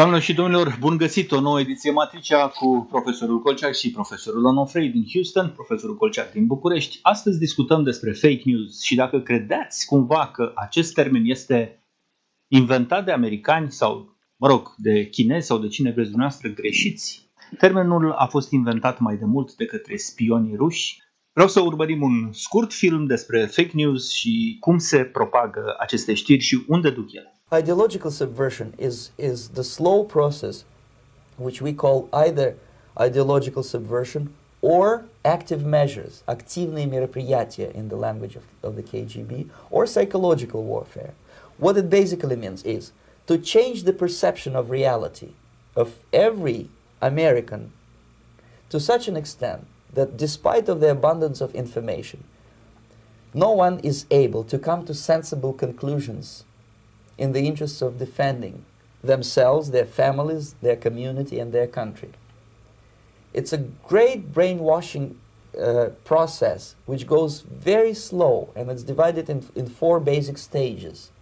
Doamnelor și domnilor, bun găsit! O nouă ediție Matricea cu profesorul Colceac și profesorul Onofrei din Houston, profesorul Colceac din București. Astăzi discutăm despre fake news și dacă credeți cumva că acest termen este inventat de americani sau, de chinezi sau de cine vreți dumneavoastră, greșiți. Termenul a fost inventat mai de mult de către spionii ruși. Vreau să urmărim un scurt film despre fake news și cum se propagă aceste știri și unde duc ele. Ideological subversion is the slow process which we call either ideological subversion or active measures, activные мероприятия in the language of the KGB, or psychological warfare. What it basically means is to change the perception of reality of every American to such an extent that despite of the abundance of information, no one is able to come to sensible conclusions in the interests of defending themselves, their families, their community, and their country. It's a great brainwashing process which goes very slow, and it's divided in four basic stages.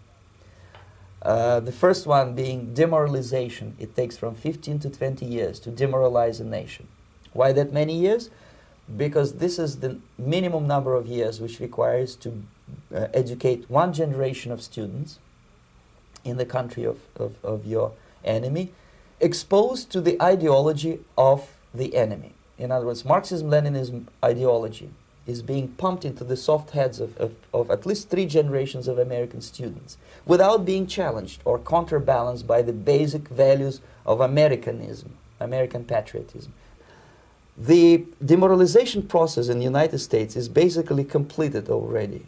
The first one being demoralization. It takes from 15 to 20 years to demoralize a nation. Why that many years? Because this is the minimum number of years which requires to educate one generation of students in the country of your enemy, exposed to the ideology of the enemy. In other words, Marxism-Leninism ideology is being pumped into the soft heads of at least 3 generations of American students without being challenged or counterbalanced by the basic values of Americanism, American patriotism. The demoralization process in the United States is basically completed already.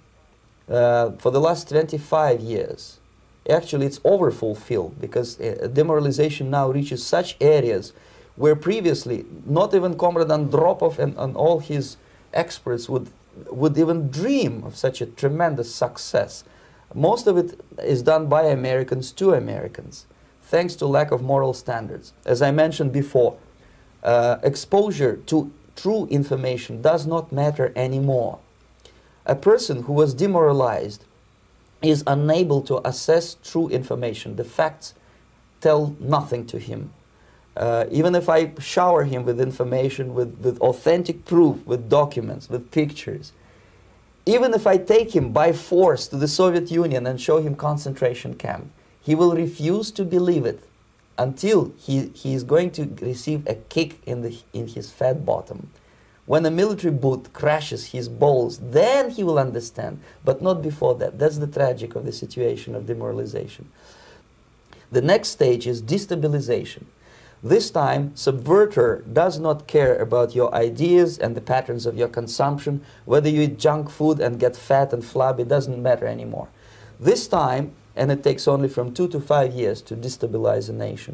For the last 25 years, actually it's overfulfilled, because demoralization now reaches such areas where previously not even Comrade Andropov and all his experts would even dream of such a tremendous success. Most of it is done by Americans to Americans, thanks to lack of moral standards. As I mentioned before, exposure to true information does not matter anymore. A person who was demoralized is unable to assess true information. The facts tell nothing to him. Even if I shower him with information, with authentic proof, with documents, with pictures, even if I take him by force to the Soviet Union and show him concentration camp, he will refuse to believe it until he is going to receive a kick in his fat bottom. When a military boot crashes his balls, then he will understand, but not before that. That's the tragic of the situation of demoralization. The next stage is destabilization. This time, subverter does not care about your ideas and the patterns of your consumption. Whether you eat junk food and get fat and flabby, doesn't matter anymore. This time, and it takes only from 2 to 5 years to destabilize a nation,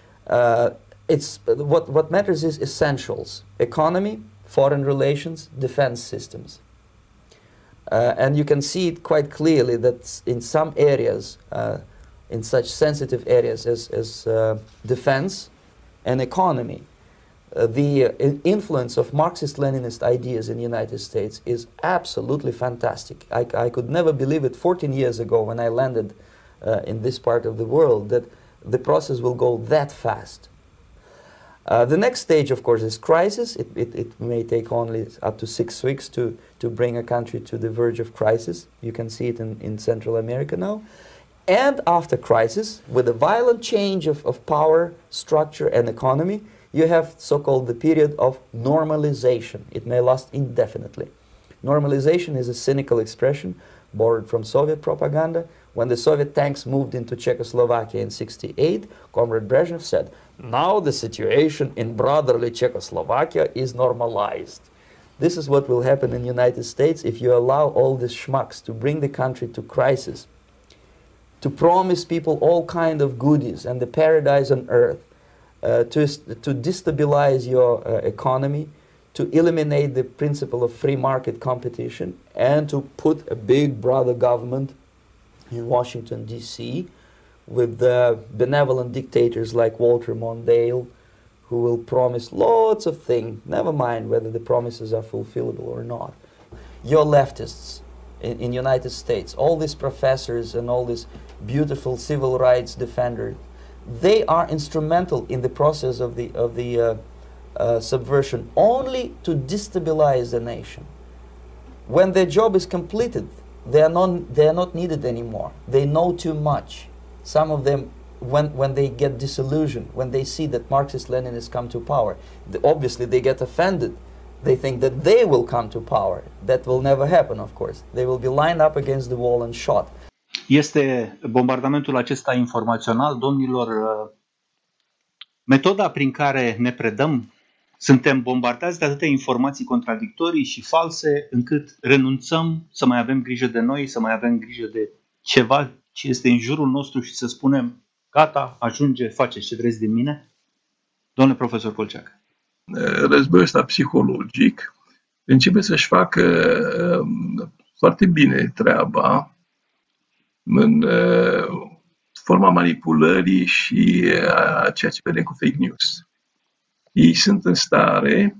what matters is essentials: economy, foreign relations, defense systems. And you can see it quite clearly that in some areas, in such sensitive areas as defense and economy, the influence of Marxist-Leninist ideas in the United States is absolutely fantastic. I could never believe it 14 years ago when I landed in this part of the world, that the process will go that fast. The next stage, of course, is crisis. It may take only up to 6 weeks to bring a country to the verge of crisis. You can see it in Central America now. And after crisis, with a violent change of power, structure, and economy, you have so-called the period of normalization. It may last indefinitely. Normalization is a cynical expression borrowed from Soviet propaganda. When the Soviet tanks moved into Czechoslovakia in '68, Comrade Brezhnev said, "Now the situation in brotherly Czechoslovakia is normalized." This is what will happen in the United States if you allow all these schmucks to bring the country to crisis, to promise people all kind of goodies and the paradise on earth, to destabilize your economy, to eliminate the principle of free market competition, and to put a big brother government in Washington, D.C., with benevolent dictators like Walter Mondale, who will promise lots of things, never mind whether the promises are fulfillable or not. Your leftists in United States, all these professors and all these beautiful civil rights defenders, they are instrumental in the process of the subversion only to destabilize the nation. When their job is completed, they are not needed anymore. They know too much. Some of them, when they get disillusioned, when they see that Marxist-Leninists come to power, obviously they get offended. They think that they will come to power. That will never happen, of course. They will be lined up against the wall and shot. Este bombardamentul acesta informațional, domnilor, metoda prin care ne predăm. Suntem bombardați de atâtea informații contradictorii și false, încât renunțăm să mai avem grijă de noi, să mai avem grijă de ceva ce este în jurul nostru și să spunem, gata, ajunge, faceți ce vreți din mine? Domnule profesor Colceac. Războiul ăsta psihologic începe să-și facă foarte bine treaba în forma manipulării și a ceea ce vedem cu fake news. Ei sunt în stare,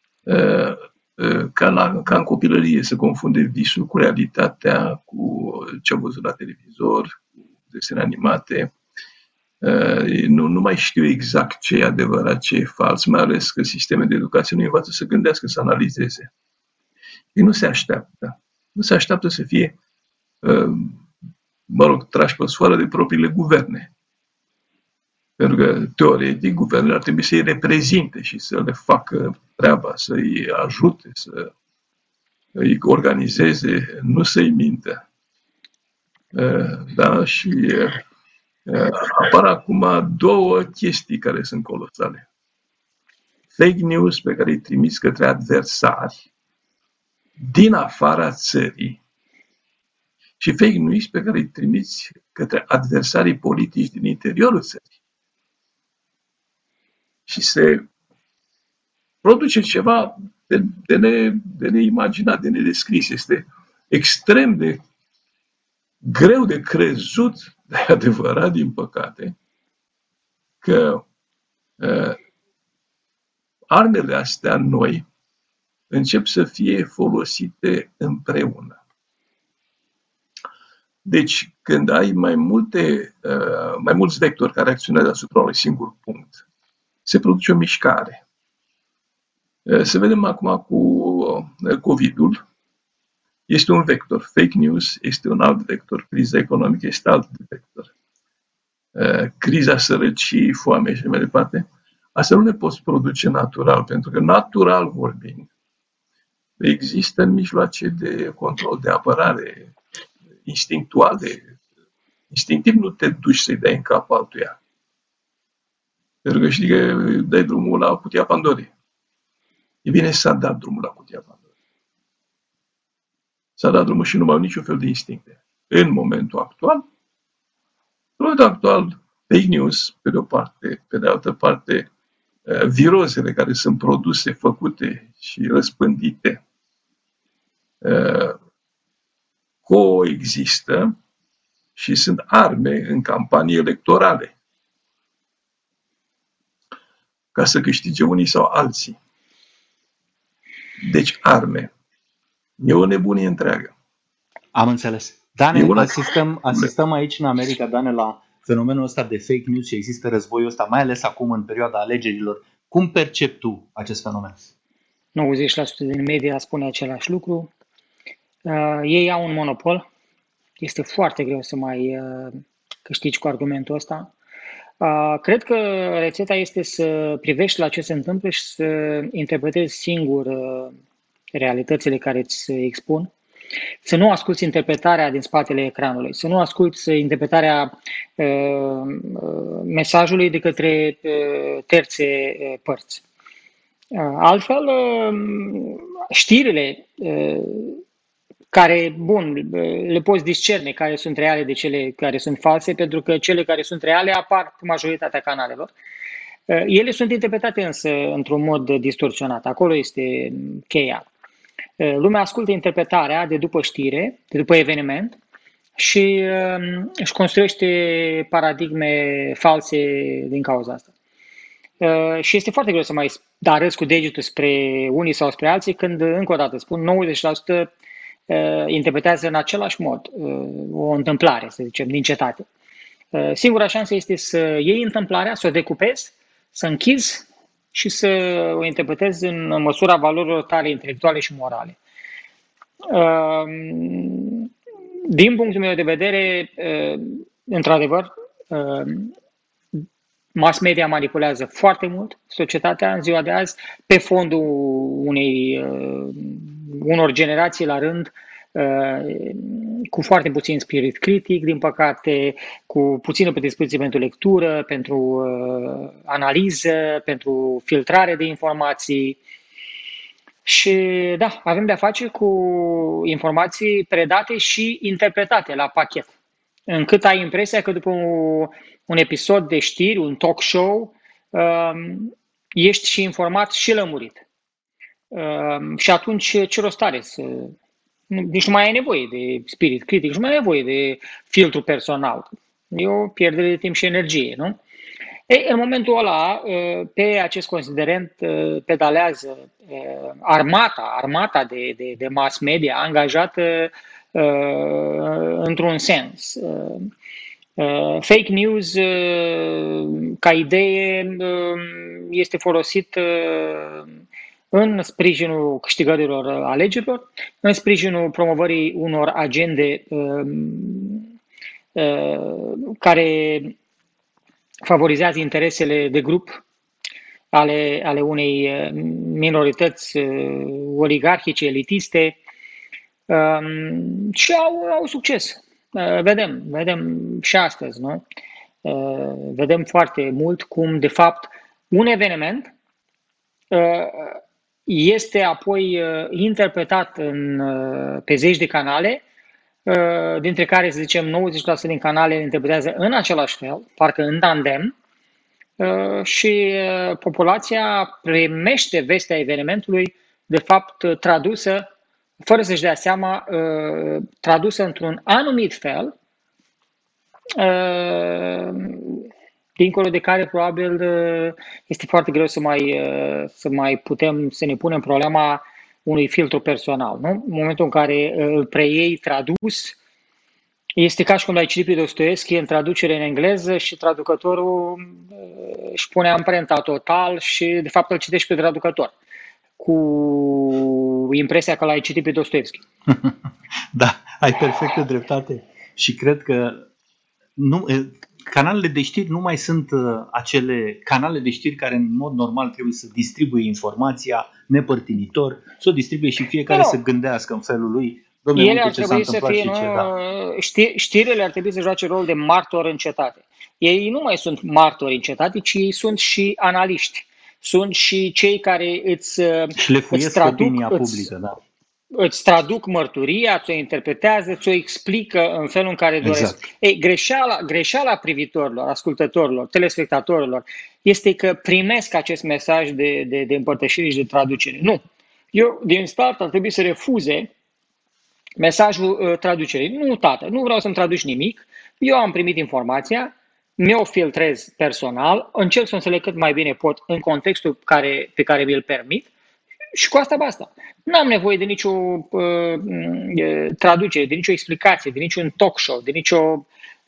ca în copilărie, să confunde visul cu realitatea, cu ce au văzut la televizor, cu desene animate. Nu mai știu exact ce e adevărat, ce e fals, mai ales că sistemele de educație nu învață să gândească, să analizeze. Ei nu se așteaptă. Nu se așteaptă să fie, trași pe sfoară de propriile guverne. Pentru că, teoretic, guvernele ar trebui să-i reprezinte și să le facă treaba, să-i ajute, să îi organizeze, nu să-i mintă. Da? Și apar acum două chestii care sunt colosale. Fake news pe care îi trimiți către adversari din afara țării și fake news pe care îi trimiți către adversarii politici din interiorul țării. Și se produce ceva de neimaginat, de nedescris. Este extrem de greu de crezut, dar e adevărat, din păcate, că armele astea noi încep să fie folosite împreună. Deci, când ai mai mulți vectori care acționează asupra unui singur punct, se produce o mișcare. Să vedem acum cu COVID-ul. Este un vector. Fake news este un alt vector. Criza economică este alt vector. Criza sărăciei, foamei și mai departe. Asta nu le poți produce natural, pentru că natural vorbind, există mijloace de control, de apărare, instinctuale. Instinctiv nu te duci să-i dai în cap altuia. Pentru că știi că dai drumul la cutia Pandorii. E bine, s-a dat drumul la cutia Pandorii. S-a dat drumul și nu mai au niciun fel de instincte. În momentul actual, fake news, pe de o parte, pe de altă parte, virozele care sunt produse, făcute și răspândite, coexistă și sunt arme în campanii electorale ca să câștige unii sau alții. Deci arme. E o nebunie întreagă. Am înțeles. Dane, asistăm aici în America, Dane, la fenomenul ăsta de fake news și există războiul ăsta, mai ales acum în perioada alegerilor. Cum percepi tu acest fenomen? 90% din media spune același lucru. Ei au un monopol. Este foarte greu să mai câștigi cu argumentul ăsta. Cred că rețeta este să privești la ce se întâmplă și să interpretezi singur realitățile care îți expun. Să nu asculți interpretarea din spatele ecranului, să nu asculți interpretarea mesajului de către terțe părți. Altfel, știrile care, bun, le poți discerne care sunt reale de cele care sunt false, pentru că cele care sunt reale apar pe majoritatea canalelor. Ele sunt interpretate însă într-un mod distorsionat. Acolo este cheia. Lumea ascultă interpretarea de după știre, de după eveniment și își construiește paradigme false din cauza asta. Și este foarte greu să mai arăți cu degetul spre unii sau spre alții când, încă o dată spun, 90% interpretează în același mod o întâmplare, să zicem, din cetate. Singura șansă este să iei întâmplarea, să o decupezi, să închizi și să o interpretezi în măsura valorilor tale intelectuale și morale. Din punctul meu de vedere, într-adevăr, mass media manipulează foarte mult societatea în ziua de azi, pe fondul unor generații la rând, cu foarte puțin spirit critic, din păcate, cu puțină predispoziție pentru lectură, pentru analiză, pentru filtrare de informații. Și da, avem de-a face cu informații predate și interpretate la pachet, încât ai impresia că după un episod de știri, un talk show, ești și informat și lămurit. Și atunci ce rost are să... Nici nu mai ai nevoie de spirit critic, nici nu mai ai nevoie de filtru personal. E o pierdere de timp și energie, nu? În momentul ăla, pe acest considerent pedalează armata de mass media angajată într-un sens. Fake news, ca idee, este folosit în sprijinul câștigărilor alegerilor, în sprijinul promovării unor agende care favorizează interesele de grup ale unei minorități oligarhice, elitiste, și au succes. Vedem și astăzi, nu? Vedem foarte mult cum, de fapt, un eveniment este apoi interpretat pe zeci de canale, dintre care, să zicem, 90% din canale le interpretează în același fel, parcă în tandem, și populația primește vestea evenimentului, de fapt, tradusă, fără să-și dea seama, tradusă într-un anumit fel, dincolo de care probabil este foarte greu să ne punem problema unui filtru personal. Nu? În momentul în care îl preiei tradus, este ca și cum l-ai citit pe Dostoevski în traducere în engleză și traducătorul își pune amprenta total și de fapt îl citești pe traducător, cu impresia că l-ai citit pe Dostoevski. Da, ai perfectă dreptate și cred că canalele de știri nu mai sunt acele canale de știri care în mod normal trebuie să distribuie informația nepărtinitor, să o distribuie și fiecare să gândească în felul lui. Dom'le, ele ar trebui să fie, știrile ar trebui să joace rol de martor în cetate. Ei nu mai sunt martori în cetate, ci ei sunt și analiști. Sunt și cei care îți traduc mărturia, ți-o interpretează, ți-o explică în felul în care doresc. Exact. Greșeala privitorilor, ascultătorilor, telespectatorilor este că primesc acest mesaj de împărtășire și de traducere. Nu. Eu, din start, ar trebui să refuze mesajul traducerii. Nu, tată, nu vreau să-mi traduci nimic. Eu am primit informația, mi-o filtrez personal, încerc să o înțeleg cât mai bine pot în contextul pe care mi-l permit și cu asta basta. N-am nevoie de nicio traducere, de nicio explicație, de niciun talk show, de nicio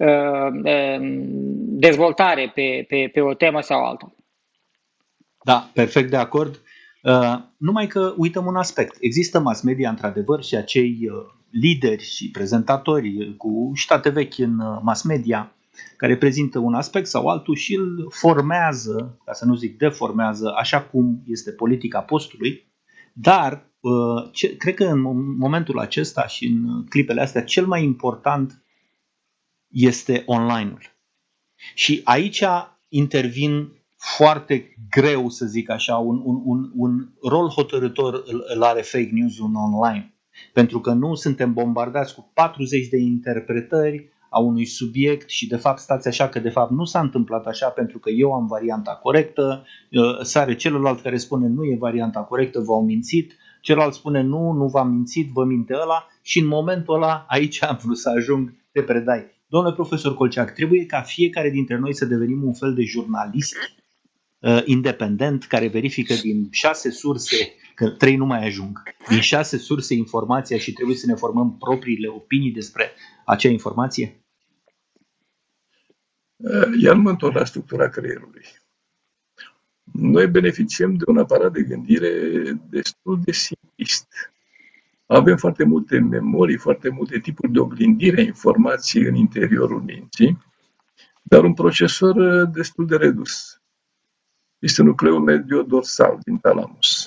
dezvoltare pe o temă sau alta. Da, perfect de acord. Numai că uităm un aspect. Există mass media într-adevăr și acei lideri și prezentatori cu state vechi în mass media care prezintă un aspect sau altul și îl formează, ca să nu zic deformează, așa cum este politica postului, dar cred că în momentul acesta și în clipele astea cel mai important este online-ul. Și aici intervin foarte greu, să zic așa, un rol hotărător îl are fake news-ul online. Pentru că nu suntem bombardați cu 40 de interpretări a unui subiect și de fapt stați așa că de fapt nu s-a întâmplat așa pentru că eu am varianta corectă, sare celălalt care spune nu e varianta corectă, v-au mințit, celălalt spune nu v-am mințit, vă minte ăla și în momentul ăla aici am vrut să ajung, te predai. Domnule profesor Colceac, trebuie ca fiecare dintre noi să devenim un fel de jurnalist independent care verifică din 6 surse, că 3 nu mai ajung, din 6 surse informația și trebuie să ne formăm propriile opinii despre acea informație? Iar mă întorc la structura creierului. Noi beneficiem de un aparat de gândire destul de simplist. Avem foarte multe memorii, foarte multe tipuri de oglindire a informației în interiorul minții, dar un procesor destul de redus. Este nucleul medio-dorsal din talamus.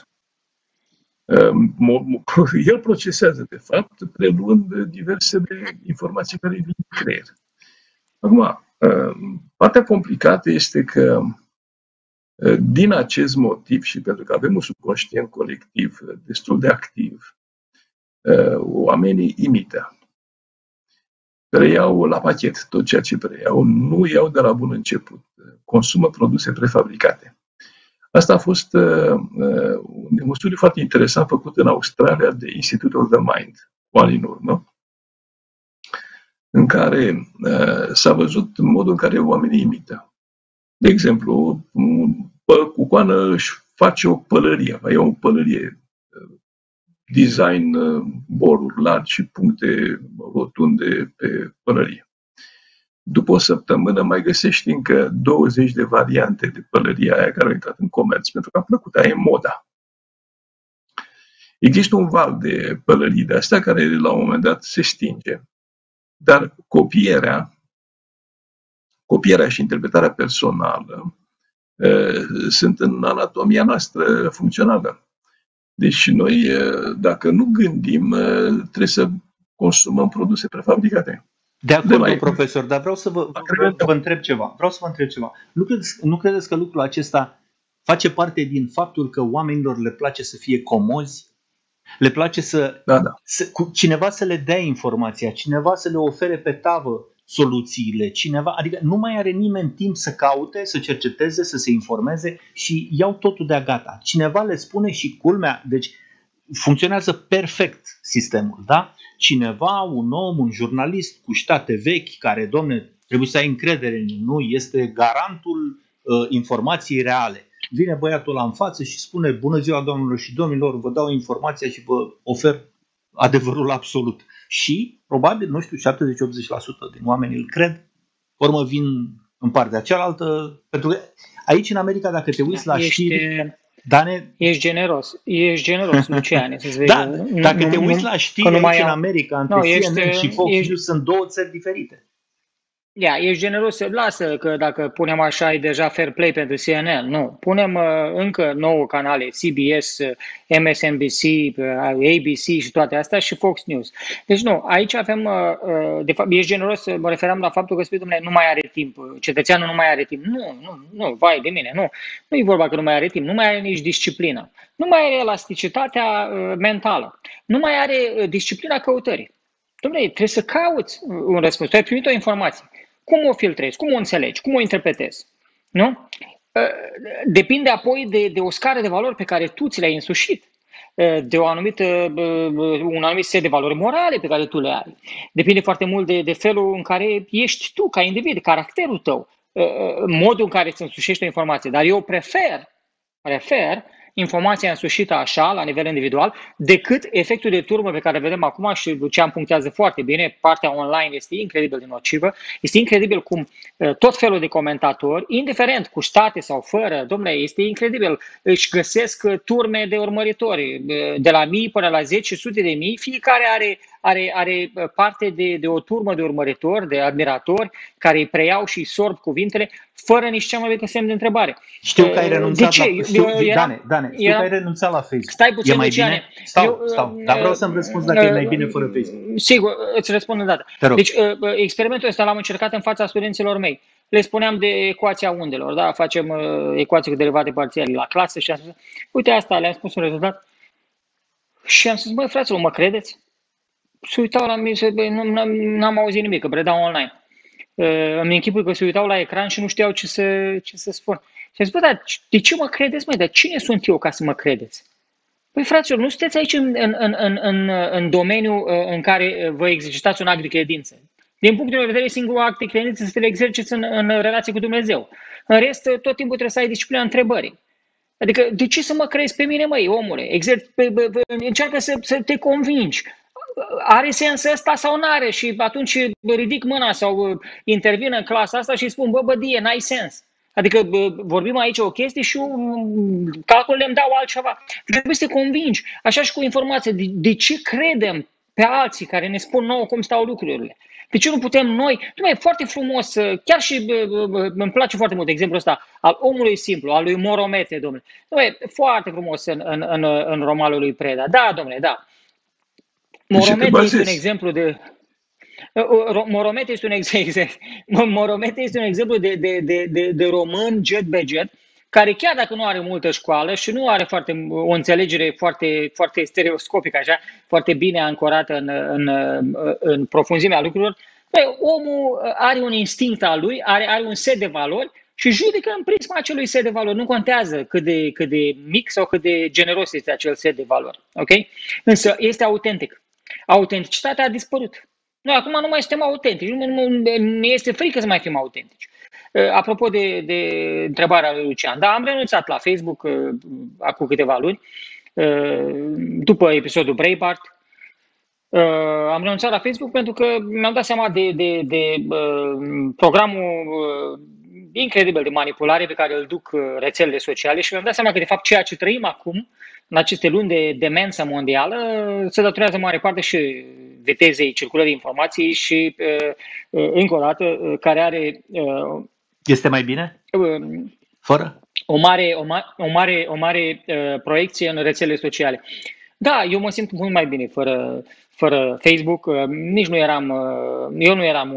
El procesează, de fapt, preluând diversele informații care vin din creier. Acum, partea complicată este că din acest motiv și pentru că avem un subconștient colectiv destul de activ, oamenii imită. Preiau la pachet tot ceea ce preiau, nu iau de la bun început, consumă produse prefabricate. Asta a fost un studiu foarte interesant făcut în Australia de Institute of the Mind, cu ani în urmă, în care s-a văzut modul în care oamenii imită. De exemplu, cu coană își face o pălărie, va ia o pălărie, design boruri largi și puncte rotunde pe pălărie. După o săptămână mai găsești încă 20 de variante de pălărie aia care au intrat în comerț, pentru că a plăcut, aia e moda. Există un val de pălării de astea care la un moment dat se stinge. Dar copierea și interpretarea personală sunt în anatomia noastră funcțională. Deci noi, dacă nu gândim, trebuie să consumăm produse prefabricate. De acord, profesor, dar vreau să vă întreb ceva. Nu credeți că lucrul acesta face parte din faptul că oamenilor le place să fie comozi? Le place să cineva să le dea informația, cineva să le ofere pe tavă soluțiile, adică nu mai are nimeni timp să caute, să cerceteze, să se informeze și iau totul de-a gata. Cineva le spune și culmea, deci funcționează perfect sistemul, da? Cineva, un om, un jurnalist cu ștate vechi care, domne, trebuie să ai încredere în el, nu? Este garantul informației reale. Vine băiatul ăla în față și spune: bună ziua, doamnelor și domnilor, vă dau informația și vă ofer adevărul absolut. Și, probabil, nu știu, 70-80% din oameni îl cred, urmă vin în partea cealaltă, pentru că aici, în America, dacă te uiți la știri... Dane... Ești generos, Luciane, să-ți vezi. Da, dacă te uiți la știri aici în America, între CNN și Fox News sunt două țări diferite. Ești generos, lasă că dacă punem așa e deja fair play pentru CNN. Nu, punem încă 9 canale, CBS, MSNBC, ABC și toate astea și Fox News. Deci nu, aici avem, de fapt, ești generos, mă referam la faptul că spui, dom'le, nu mai are timp, cetățeanul nu mai are timp. Nu, vai de mine, nu e vorba că nu mai are timp, nu mai are nici disciplină, nu mai are elasticitatea mentală, nu mai are disciplina căutării. Dom'le, trebuie să cauți un răspuns, tu ai primit o informație. Cum o filtrezi? Cum o înțelegi? Cum o interpretezi? Nu? Depinde apoi de o scară de valori pe care tu ți le-ai însușit, de un anumit set de valori morale pe care tu le ai. Depinde foarte mult de felul în care ești tu ca individ, caracterul tău, modul în care îți însușești o informație. Dar eu prefer informația însușită așa, la nivel individual, decât efectul de turmă pe care vedem acum și Lucian punctează foarte bine, partea online este incredibil de nocivă, este incredibil cum tot felul de comentatori, indiferent cu state sau fără, domnule, este incredibil, își găsesc turme de urmăritori, de la mii până la 10 sute de mii, fiecare are parte de o turmă de urmăritori, de admiratori, care îi preiau și îi sorb cuvintele, fără nici cea mai mică semn de întrebare. Știu că ai renunțat Dane, știu că ai renunțat la Facebook. Stai puțin, e mai Luciane. Stau, dar vreau să-mi răspunzi dacă e mai bine fără Facebook. Sigur, îți răspund îndată. Deci, experimentul ăsta l-am încercat în fața studenților mei. Le spuneam de ecuația undelor, da? Facem ecuații cu derivate parțiale la clasă și am spus, uite asta, le-am spus un rezultat. Și am spus, băi, fraților, mă credeți? Se uitau la mine, n-am auzit nimic, că predau online. Îmi închipui că se uitau la ecran și nu știau ce să spun. Și am zis, bă, dar de ce mă credeți, măi? Dar cine sunt eu ca să mă credeți? Păi, fraților, nu sunteți aici în domeniul în care vă exercitați un act de credință. Din punctul meu de vedere, singurul act de credință să te le exerciți în relație cu Dumnezeu. În rest, tot timpul trebuie să ai disciplina întrebării. Adică, de ce să mă crezi pe mine, măi, omule? Încearcă să te convingi. are sens ăsta sau nu are? Și atunci ridic mâna sau intervin în clasa asta și spun, bădie, n-ai sens. Adică vorbim aici o chestie și calculele îmi dau altceva. Trebuie să te convingi. Așa și cu informație. De ce credem pe alții care ne spun nouă cum stau lucrurile? De ce nu putem noi? E foarte frumos, chiar și îmi place foarte mult exemplul ăsta al omului simplu, al lui Moromete, domnule. Foarte frumos în romanul lui Preda. Da, domnule, da. Moromete este un exemplu de... Moromete este un exemplu de român jet be jet, care chiar dacă nu are multă școală și nu are o înțelegere foarte stereoscopică, așa, foarte bine ancorată în profunzimea lucrurilor, omul are un instinct al lui, are un set de valori și judecă în prisma acelui set de valori. Nu contează cât de mic sau cât de generos este acel set de valori. Okay? Însă este autentic. Autenticitatea a dispărut. Noi acum nu mai suntem autentici. Ne este frică să mai fim autentici. Apropo de întrebarea lui Lucian, da, am renunțat la Facebook acum câteva luni, după episodul Breitbart. Am renunțat la Facebook pentru că mi-am dat seama de programul incredibil de manipulare pe care îl duc rețelele sociale și mi-am dat seama că de fapt ceea ce trăim acum, în aceste luni de demență mondială, se datorează în mare parte și vitezei circulării informației și, încă o dată, care are... Este mai bine? Fără? O mare proiecție în rețelele sociale. Da, eu mă simt mult mai bine fără Facebook. Eu nu eram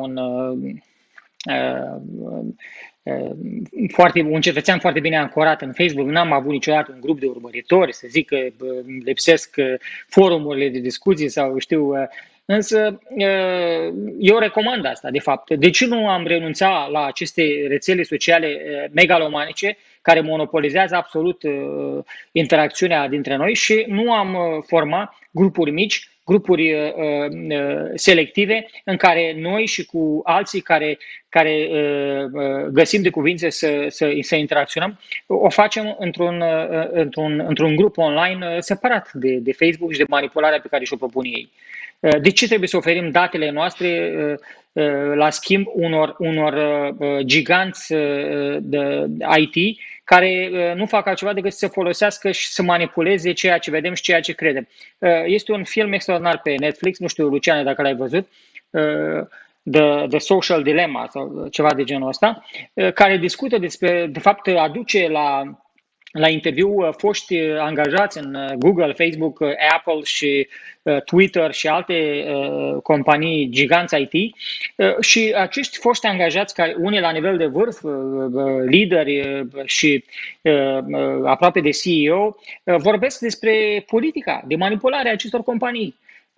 un cetățean foarte bine ancorat în Facebook, n-am avut niciodată un grup de urmăritori, să zic că lipsesc forumurile de discuții sau știu, însă eu recomand asta, de fapt. De ce nu am renunțat la aceste rețele sociale megalomanice care monopolizează absolut interacțiunea dintre noi și nu am format grupuri mici, grupuri selective în care noi și cu alții care găsim de cuvințe să interacționăm, o facem într-un grup online separat de Facebook și de manipularea pe care și-o propun ei. De ce trebuie să oferim datele noastre la schimb unor giganți de IT care nu fac altceva decât să folosească și să manipuleze ceea ce vedem și ceea ce credem? Este un film extraordinar pe Netflix, nu știu, Luciane, dacă l-ai văzut, The Social Dilemma sau ceva de genul ăsta, care discută despre, de fapt, aduce la interviu foști angajați în Google, Facebook, Apple și Twitter și alte companii giganți IT și acești foști angajați, care unii la nivel de vârf, lideri și aproape de CEO, vorbesc despre politica de manipulare a acestor companii.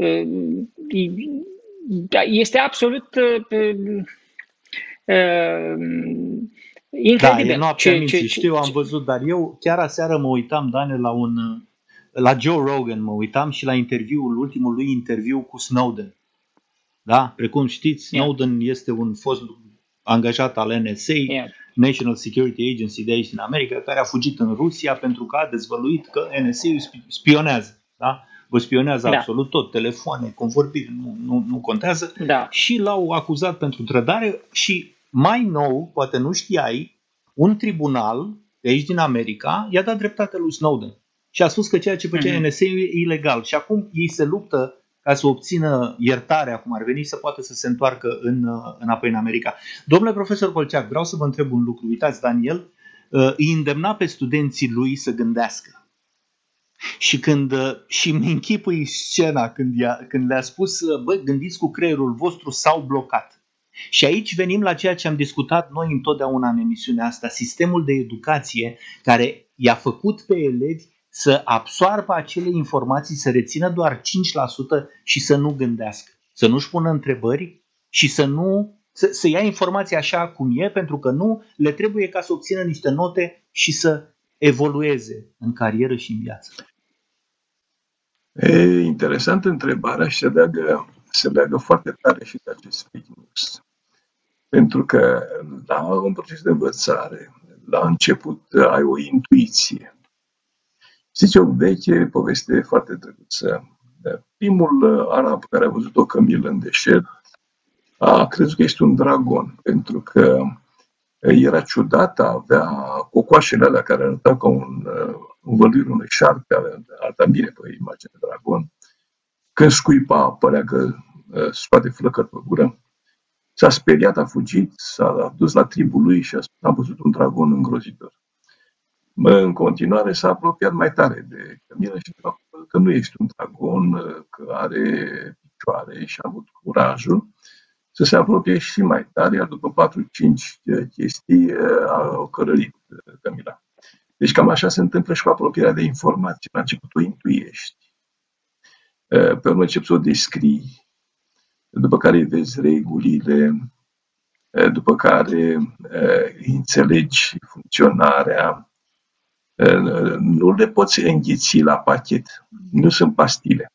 Este absolut incredibil. Da, e noaptea minții, știu, am văzut, dar eu chiar aseară mă uitam, Dane, la Joe Rogan, mă uitam și la ultimul lui interviu cu Snowden. Da? Precum știți, Snowden este un fost angajat al NSA, National Security Agency de aici din America, care a fugit în Rusia pentru că a dezvăluit că NSA-ul spionează. Da? Vă spionează absolut tot, telefoane, convorbiri, nu contează. Da. Și l-au acuzat pentru trădare și mai nou, poate nu știai, un tribunal de aici din America i-a dat dreptate lui Snowden și a spus că ceea ce făcea NSA e ilegal și acum ei se luptă ca să obțină iertarea, cum ar veni, să poată să se întoarcă înapoi în America. Domnule profesor Colceac, vreau să vă întreb un lucru. Uitați, Daniel îi îndemna pe studenții lui să gândească. Și îmi închipui scena când le-a spus, gândiți cu creierul vostru sau blocat. Și aici venim la ceea ce am discutat noi întotdeauna în emisiunea asta, sistemul de educație care i-a făcut pe elevi să absoarbă acele informații, să rețină doar 5% și să nu gândească, să nu-și pună întrebări și să ia informația așa cum e, pentru că nu le trebuie ca să obțină niște note și să evolueze în carieră și în viață. E interesantă întrebarea și se leagă foarte tare și de acest fake news. Pentru că la un proces de învățare, la început ai o intuiție. Știți, o veche poveste foarte drăguță Primul arab care a văzut o cămilă în deșert a crezut că este un dragon, pentru că era ciudată, avea cocoașele alea care arătau ca un învăluire unui șarpe, arăta bine pe imagine de dragon. Când scuipa, părea că scoate flăcări pe gură. S-a speriat, a fugit, s-a dus la tribul lui și a văzut un dragon îngrozitor. În continuare s-a apropiat mai tare de cămilă și că nu este un dragon, că are picioare și a avut curajul să se apropie și mai tare, iar după 4-5 chestii a cărărit cămila. Deci cam așa se întâmplă și cu apropierea de informații. La început o intuiești, pe urmă începi să o descrii, după care îi vezi regulile, după care îi înțelegi funcționarea. Nu le poți înghiți la pachet, nu sunt pastile.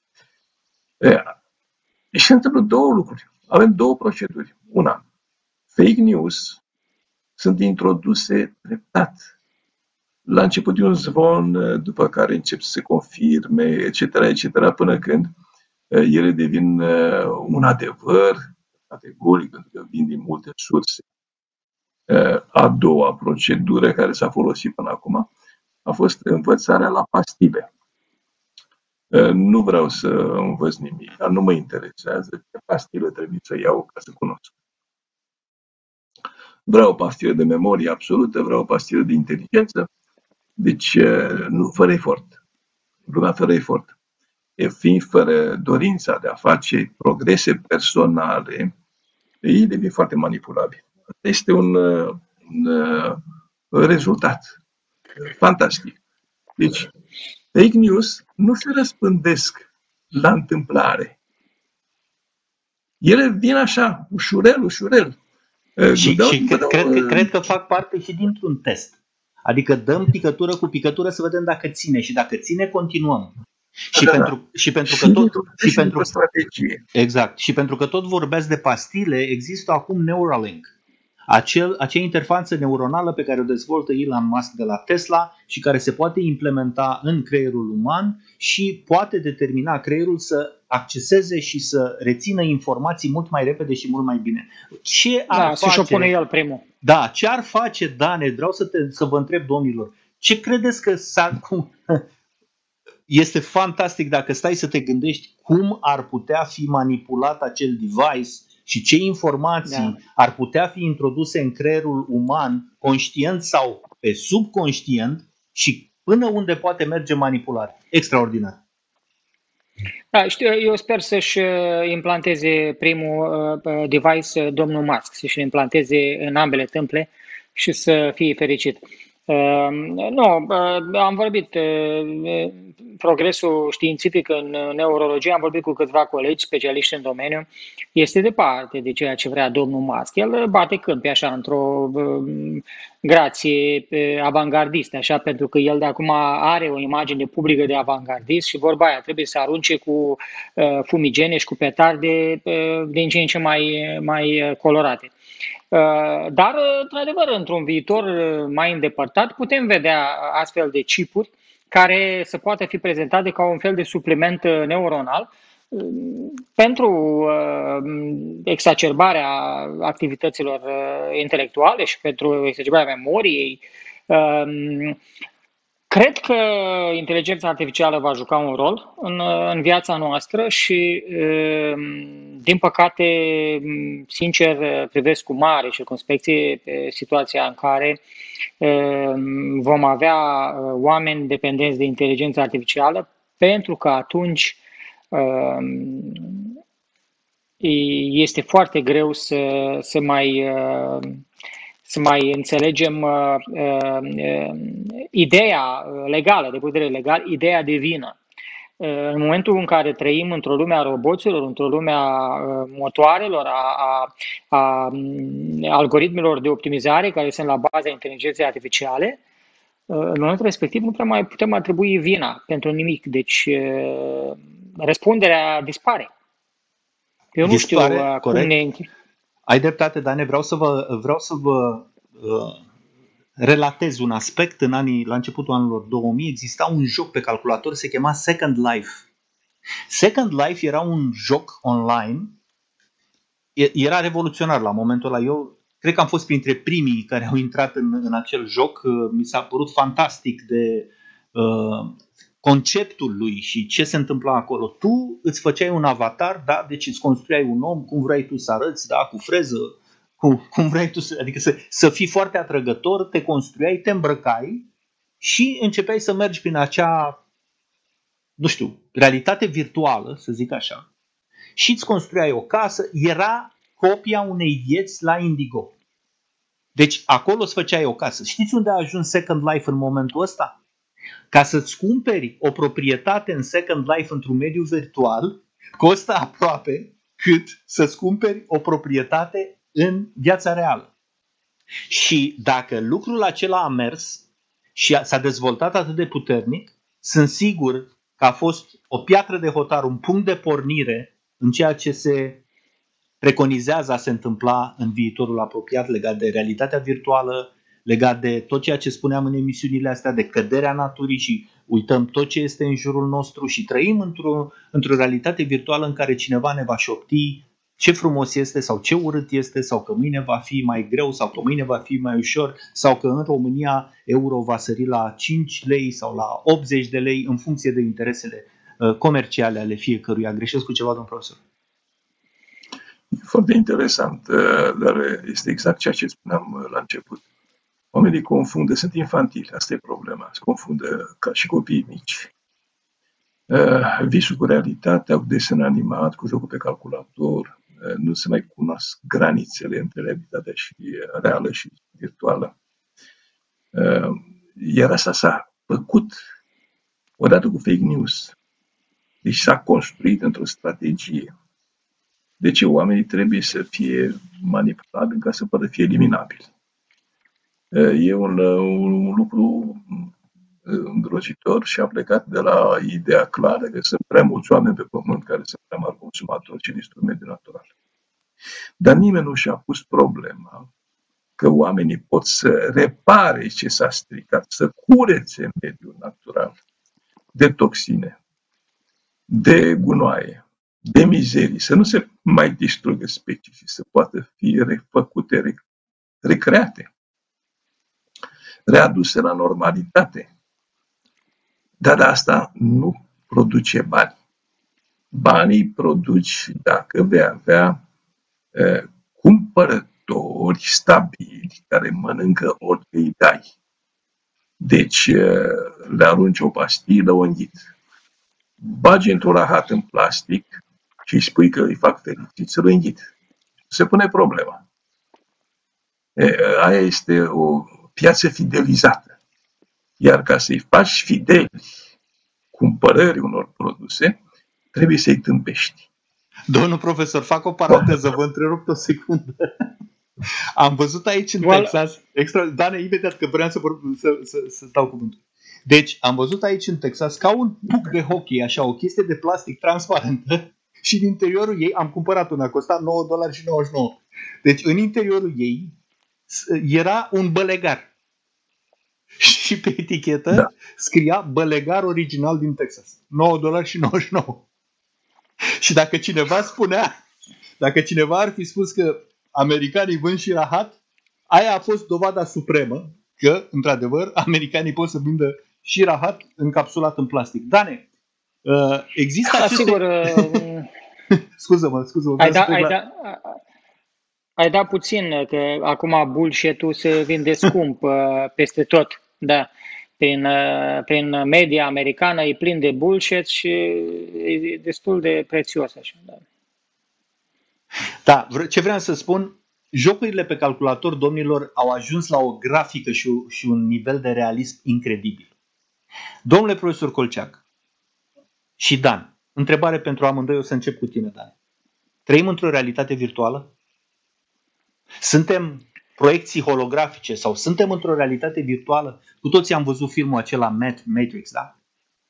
Și se întâmplă două lucruri. Avem două proceduri. Una, fake news sunt introduse treptat. La început e un zvon, după care încep să se confirme, etc., etc., până când ele devin un adevăr categoric, pentru că vin din multe surse. A doua procedură care s-a folosit până acum a fost învățarea la pastile. Nu vreau să învăț nimic, dar nu mă interesează ce pastile trebuie să iau ca să cunosc. Vreau o pastilă de memorie absolută, vreau o pastilă de inteligență, deci nu fără efort. Lumea fără efort. Fiind fără dorința de a face progrese personale, ei devin foarte manipulabili. Este un rezultat fantastic. Deci, fake news nu se răspândesc la întâmplare. Ele vin așa, ușurel. Și cred că fac parte și dintr-un test. Adică dăm picătură cu picătură să vedem dacă ține și dacă ține, continuăm. Și pentru strategie. Exact. Și pentru că tot vorbeați de pastile, există acum Neuralink. Acea interfață neuronală pe care o dezvoltă Elon Musk de la Tesla și care se poate implementa în creierul uman și poate determina creierul să acceseze și să rețină informații mult mai repede și mult mai bine. Ce ar face? Și-o pune el primul. Da, ce ar face, Dane? Vreau să vă întreb, domnilor, ce credeți că este fantastic dacă stai să te gândești cum ar putea fi manipulat acel device și ce informații ar putea fi introduse în creierul uman, conștient sau pe subconștient, și până unde poate merge manipulare. Extraordinar. Da, știu, eu sper să-și implanteze primul device domnul Musk, să-și implanteze în ambele tâmple și să fie fericit. Am vorbit progresul științific în neurologie, am vorbit cu câțiva colegi specialiști în domeniu, este departe de ceea ce vrea domnul Musk. El bate câmpi așa într-o grație avangardistă, așa, pentru că el de acum are o imagine publică de avangardist și vorba aia trebuie să arunce cu fumigene și cu petarde din ce în ce mai colorate. Dar, într-adevăr, într-un viitor mai îndepărtat, putem vedea astfel de chipuri care să poată fi prezentate ca un fel de supliment neuronal pentru exacerbarea activităților intelectuale și pentru exacerbarea memoriei. Cred că inteligența artificială va juca un rol în viața noastră și, din păcate, sincer, privesc cu mare circumspecție situația în care vom avea oameni dependenți de inteligența artificială, pentru că atunci este foarte greu să mai înțelegem ideea legală, de putere legal, ideea de vină. În momentul în care trăim într-o lume a roboților, într-o lume a motoarelor, a algoritmelor de optimizare care sunt la baza inteligenței artificiale, în momentul respectiv nu prea mai putem atribui vina pentru nimic. Deci răspunderea dispare. Eu nu știu cum ne... Ai dreptate, Dane, vreau să vă relatez un aspect. La începutul anilor 2000 exista un joc pe calculator, se chema Second Life. Second Life era un joc online, era revoluționar la momentul ăla. Eu cred că am fost printre primii care au intrat în acel joc. Mi s-a părut fantastic de conceptul lui și ce se întâmpla acolo. Tu îți făceai un avatar, da? Deci îți construiai un om cum vrei tu să arăți, da? Cu freză, cum vrei tu adică să fii foarte atrăgător, te construiai, te îmbrăcai și începeai să mergi prin acea, nu știu, realitate virtuală, să zic așa, și îți construiai o casă. Era copia unei vieți la Indigo. Deci acolo îți făceai o casă. Știți unde a ajuns Second Life în momentul ăsta? Ca să-ți cumperi o proprietate în Second Life într-un mediu virtual, costă aproape cât să-ți cumperi o proprietate în viața reală. Și dacă lucrul acela a mers și s-a dezvoltat atât de puternic, sunt sigur că a fost o piatră de hotar, un punct de pornire în ceea ce se preconizează a se întâmpla în viitorul apropiat legat de realitatea virtuală, legat de tot ceea ce spuneam în emisiunile astea, de căderea naturii și uităm tot ce este în jurul nostru și trăim într-o realitate virtuală în care cineva ne va șopti ce frumos este sau ce urât este sau că mâine va fi mai greu sau că mâine va fi mai ușor sau că în România euro va sări la 5 lei sau la 80 de lei în funcție de interesele comerciale ale fiecăruia. Greșesc cu ceva, domnul profesor? Foarte interesant, dar este exact ceea ce spuneam la început. Oamenii confundă, sunt infantili, asta e problema, se confundă ca și copiii mici. Visul cu realitatea, cu desen animat, cu jocul pe calculator, nu se mai cunosc granițele între realitatea și reală și virtuală. Iar asta s-a făcut odată cu fake news. Deci s-a construit într-o strategie. Deci oamenii trebuie să fie manipulabili ca să poată fi eliminabili. E un lucru îngrozitor și a plecat de la ideea clară că sunt prea mulți oameni pe pământ care sunt prea mari consumatori și distrug mediul natural. Dar nimeni nu și-a pus problema că oamenii pot să repare ce s-a stricat, să curețe mediul natural de toxine, de gunoaie, de mizerii, să nu se mai distrugă specii și să poată fi refăcute, recreate, readuse la normalitate. Dar asta nu produce bani. Banii produci dacă vei avea cumpărători stabili care mănâncă orice îi dai. Deci le arunci o pastilă, o înghit. Bagi într-un rahat în plastic și îi spui că îi fac fericit să-l înghit. Se pune problema. Aia este o piață fidelizată. Iar ca să-i faci fideli cumpărării unor produse, trebuie să-i tâmpești. Domnul profesor, fac o paranteză, vă întrerup o secundă. Am văzut aici în Texas, Dane, imediat că vreau să dau cuvântul. Deci, am văzut aici în Texas ca un puc de hockey, așa, o chestie de plastic transparentă și în interiorul ei, am cumpărat una, costa $9.99. Deci, în interiorul ei era un bălegar. Și pe etichetă scria bălegar original din Texas. $9.99. Și dacă cineva ar fi spus că americanii vând și rahat, aia a fost dovada supremă că, într-adevăr, americanii pot să vândă și rahat încapsulat în plastic. Dane, există aceste... Sigur, Scuză-mă. Ai dat puțin, că acum bullshit-ul se vinde scump peste tot. Da. Prin media americană e plin de bullshit și e destul de prețios. Așa, da. Da, ce vreau să spun, jocurile pe calculator, domnilor, au ajuns la o grafică și un nivel de realism incredibil. Domnule profesor Colceac și Dan, întrebare pentru amândoi, o să încep cu tine, Dan. Trăim într-o realitate virtuală? Suntem proiecții holografice sau suntem într-o realitate virtuală? Cu toții am văzut filmul acela Matrix, da?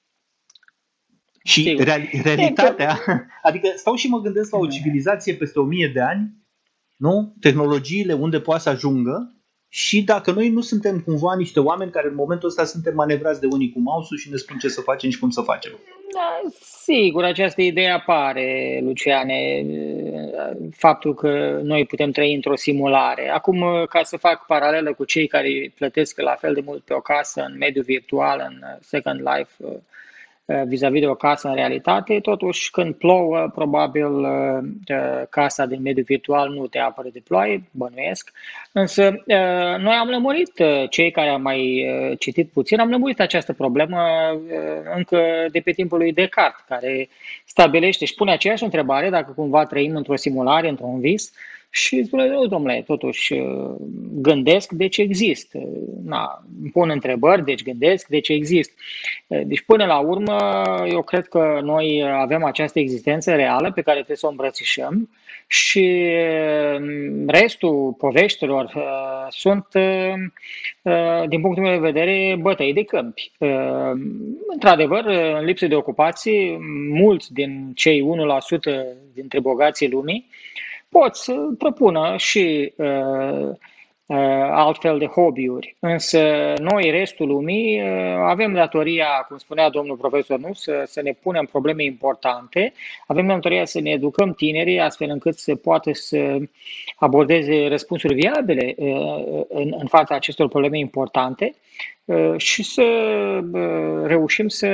Și realitatea, adică stau și mă gândesc la o civilizație peste 1000 de ani, nu? Tehnologiile unde poate să ajungă și dacă noi nu suntem cumva niște oameni care în momentul ăsta suntem manevrați de unii cu mouse-ul și ne spun ce să facem și cum să facem. Da, sigur, această idee apare, Luciane, faptul că noi putem trăi într-o simulare. Acum, ca să fac paralelă cu cei care plătesc la fel de mult pe o casă în mediul virtual, în Second Life, vis-a-vis de o casă în realitate, totuși când plouă, probabil casa din mediul virtual nu te apără de ploaie, bănuiesc, însă noi am lămurit, cei care am mai citit puțin, am lămurit această problemă încă de pe timpul lui Descartes, care stabilește și pune aceeași întrebare, dacă cumva trăim într-o simulare, într-un vis, și spune, nu, domnule, totuși gândesc, deci exist. Na, îmi pun întrebări, deci gândesc, deci exist. Deci până la urmă, eu cred că noi avem această existență reală pe care trebuie să o îmbrățișăm și restul poveștilor sunt, din punctul meu de vedere, bătăi de câmpi. Într-adevăr, în lipsă de ocupații, mulți din cei 1% dintre bogații lumii pot să propună și altfel de hobby-uri. Însă noi, restul lumii, avem datoria, cum spunea domnul profesor, nu, să ne punem probleme importante, avem datoria să ne educăm tinerii astfel încât să poată să abordeze răspunsuri viabile în fața acestor probleme importante și să reușim să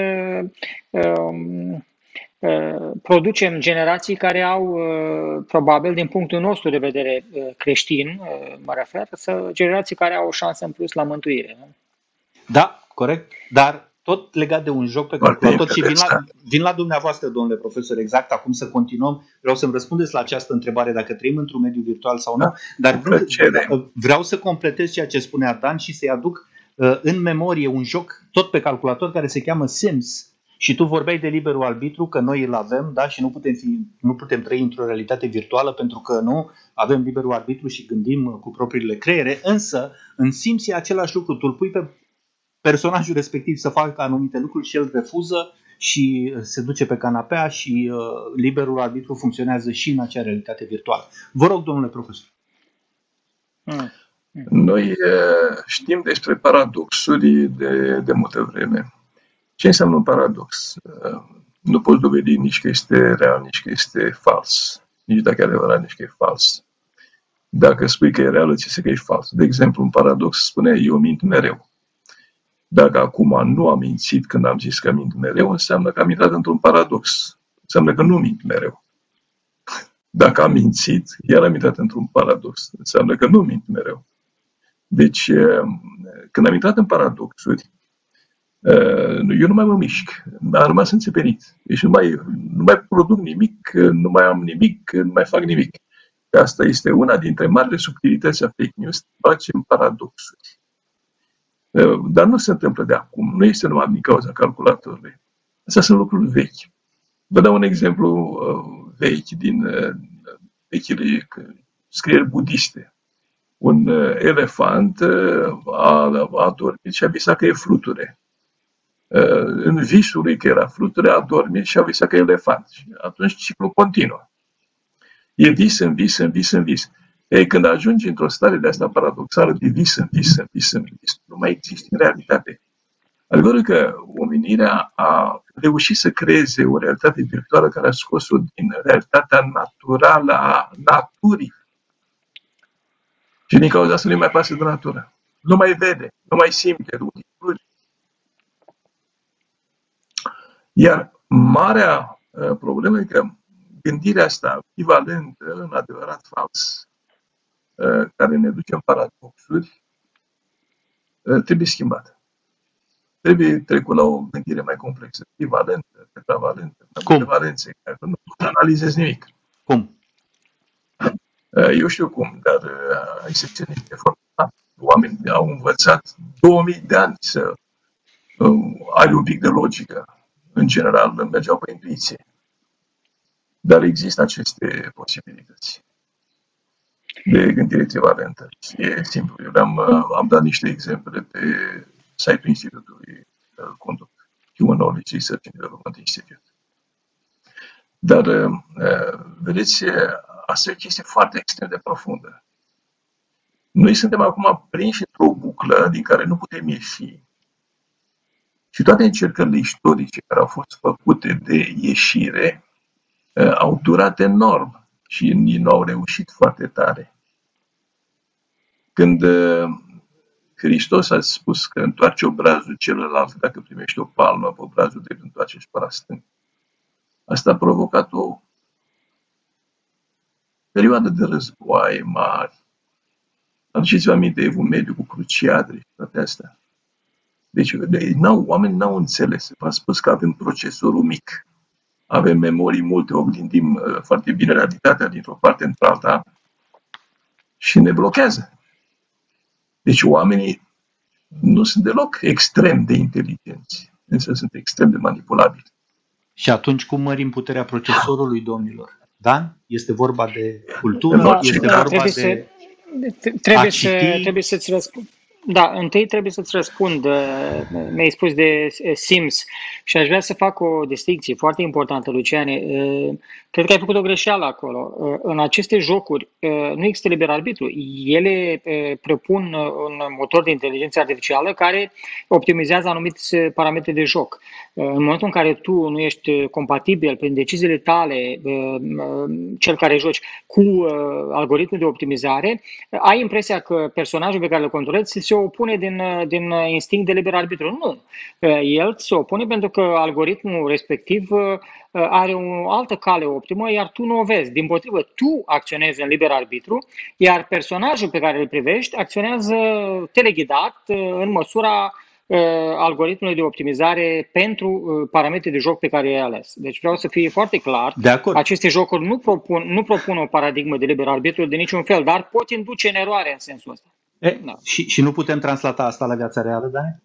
producem generații care au, probabil, din punctul nostru de vedere creștin, mă refer, generații care au o șansă în plus la mântuire. Nu? Da, corect, dar tot legat de un joc pe calculator și vin la dumneavoastră, domnule profesor, exact acum să continuăm. Vreau să-mi răspundeți la această întrebare, dacă trăim într-un mediu virtual sau nu, dar vreau să completez ceea ce spunea Dan și să-i aduc în memorie un joc tot pe calculator care se cheamă Sims. Și tu vorbeai de liberul arbitru, că noi îl avem, da, și nu putem trăi într-o realitate virtuală pentru că nu avem liberul arbitru și gândim cu propriile creiere, însă în Sims e același lucru, tu îl pui pe personajul respectiv să facă anumite lucruri și el refuză și se duce pe canapea și liberul arbitru funcționează și în acea realitate virtuală. Vă rog, domnule profesor. Noi știm despre paradoxuri de multă vreme. Ce înseamnă un paradox? Nu poți dovedi nici că este real, nici că este fals. Nici dacă e adevărat, nici că e fals. Dacă spui că e real, îți zice că e fals. De exemplu, un paradox spune, eu mint mereu. Dacă acum nu am mințit când am zis că mint mereu, înseamnă că am intrat într-un paradox. Înseamnă că nu mint mereu. Dacă am mințit, iar am intrat într-un paradox. Înseamnă că nu mint mereu. Deci, când am intrat în paradoxuri, eu nu mai mă mișc, am rămas înțepenit. Deci nu mai produc nimic, nu mai am nimic, nu mai fac nimic. Asta este una dintre marile subtilități a fake news, facem paradoxuri. Dar nu se întâmplă de acum, nu este numai din cauza calculatorului. Astea sunt lucruri vechi. Vă dau un exemplu vechi din vechile scrieri budiste. Un elefant a dormit și a visat că e fluture. În visul lui că era fluture, a dormit și a visat că e elefant. Și atunci ciclul continuă. E vis în vis, în vis, în vis. Ei, când ajungi într-o stare de asta paradoxală, de vis în vis, în vis, în vis, nu mai există în realitate. Adevărul că omenirea a reușit să creeze o realitate virtuală care a scos-o din realitatea naturală a naturii. Și din cauza asta nu mai pasă de natură. Nu mai vede, nu mai simte lucruri. Iar marea problemă e că gândirea asta echivalentă, în adevărat fals, care ne duce în paradoxuri, trebuie schimbată. Trebuie trecut la o gândire mai complexă, echivalentă, tetravalentă, valențe, care nu analizezi nimic. Cum? Eu știu cum, dar aici se ține niște foarte mari. Oamenii au învățat 2000 de ani să ai un pic de logică. În general, mergeau pe intuiție. Dar există aceste posibilități de gândire echivalentă. E simplu. Eu am dat niște exemple pe site-ul Institutului Conduct, Human Knowledge Research and Development Institute. Dar, vedeți, asta e o chestie foarte extrem de profundă. Noi suntem acum prinși într-o buclă din care nu putem ieși. Și toate încercările istorice care au fost făcute de ieșire au durat enorm și nu au reușit foarte tare. Când Hristos a spus că întoarce obrazul celălalt dacă primești o palmă pe obrazul drept, întoarce și pe la stâng. Asta a provocat o perioadă de războaie mari. Aduceți-vă aminte Evul Mediu cu Cruciadele și toate astea. Deci oamenii n-au înțeles. V-am spus că avem procesorul mic, avem memorii multe, oglindim foarte bine realitatea dintr-o parte într-alta și ne blochează. Deci oamenii nu sunt deloc extrem de inteligenți, însă sunt extrem de manipulabili. Și atunci cum mărim puterea procesorului, domnilor? Dan? Este vorba de cultură? Este vorba de trebuie să-ți răspund. Da, întâi trebuie să-ți răspund. Mi-ai spus de Sims și aș vrea să fac o distinție foarte importantă, Luciane. Cred că ai făcut o greșeală acolo. În aceste jocuri nu există liber arbitru. Ele propun un motor de inteligență artificială care optimizează anumiți parametri de joc. În momentul în care tu nu ești compatibil prin deciziile tale, cel care joci, cu algoritmul de optimizare, ai impresia că personajul pe care îl controlezi se opune din instinct de liber arbitru. Nu. El se opune pentru că algoritmul respectiv are o altă cale optimă, iar tu nu o vezi. Dimpotrivă, tu acționezi în liber arbitru, iar personajul pe care îl privești acționează teleghidat în măsura algoritmului de optimizare pentru parametrii de joc pe care i-ai ales. Deci vreau să fie foarte clar. De acord. Aceste jocuri nu propun o paradigmă de liber arbitru de niciun fel, dar pot induce în eroare în sensul ăsta. Da. Și nu putem translata asta la viața reală, Dane?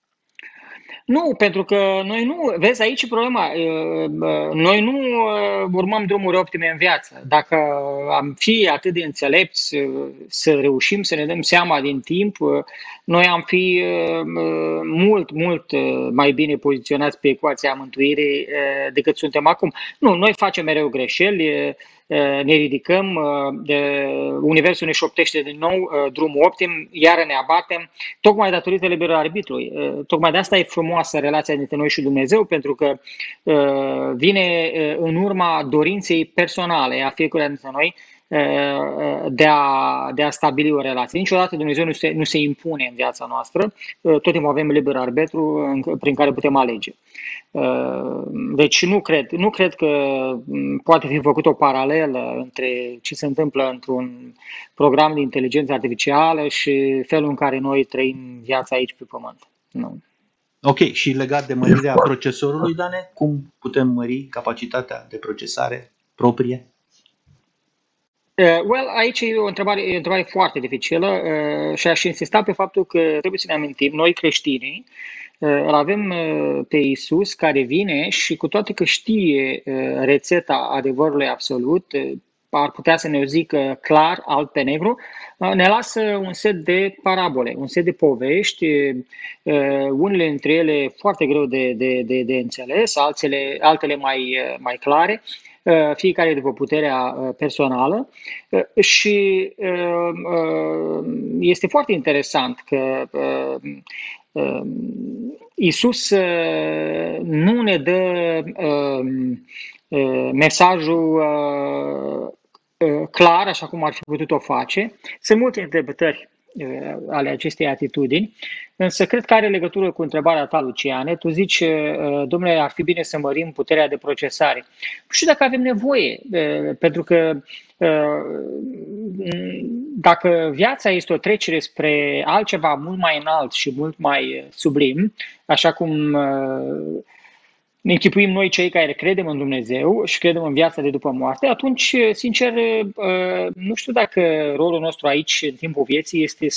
Nu, pentru că noi nu, vezi aici problema, noi nu urmăm drumuri optime în viață. Dacă am fi atât de înțelepți să reușim să ne dăm seama din timp, noi am fi mult mai bine poziționați pe ecuația mântuirii decât suntem acum. Nu, noi facem mereu greșeli, ne ridicăm, universul ne șoptește din nou drumul optim, iar ne abatem, tocmai datorită liberului arbitrului. Tocmai de asta e frumoasă relația dintre noi și Dumnezeu, pentru că vine în urma dorinței personale a fiecăruia dintre noi de a stabili o relație. Niciodată Dumnezeu nu se impune în viața noastră, tot timpul avem liber arbitru prin care putem alege. Deci nu cred că poate fi făcut o paralelă între ce se întâmplă într-un program de inteligență artificială și felul în care noi trăim viața aici pe Pământ. Nu. Ok, și legat de mărirea procesorului, Dane, cum putem mări capacitatea de procesare proprie? Aici e o întrebare foarte dificilă și aș insista pe faptul că trebuie să ne amintim, noi creștinii, îl avem pe Iisus care vine și cu toate că știe rețeta adevărului absolut, ar putea să ne o zică clar, alb pe negru, ne lasă un set de parabole, un set de povești, unele dintre ele foarte greu de înțeles, altele mai clare, fiecare după puterea personală și este foarte interesant că Iisus nu ne dă mesajul clar, așa cum ar fi putut-o face. Sunt multe interpretări ale acestei atitudini, însă cred că are legătură cu întrebarea ta, Luciane. Tu zici, domnule, ar fi bine să mărim puterea de procesare. Nu știu dacă avem nevoie, pentru că dacă viața este o trecere spre altceva mult mai înalt și mult mai sublim, așa cum ne închipuim noi cei care credem în Dumnezeu și credem în viața de după moarte, atunci, sincer, nu știu dacă rolul nostru aici, în timpul vieții, este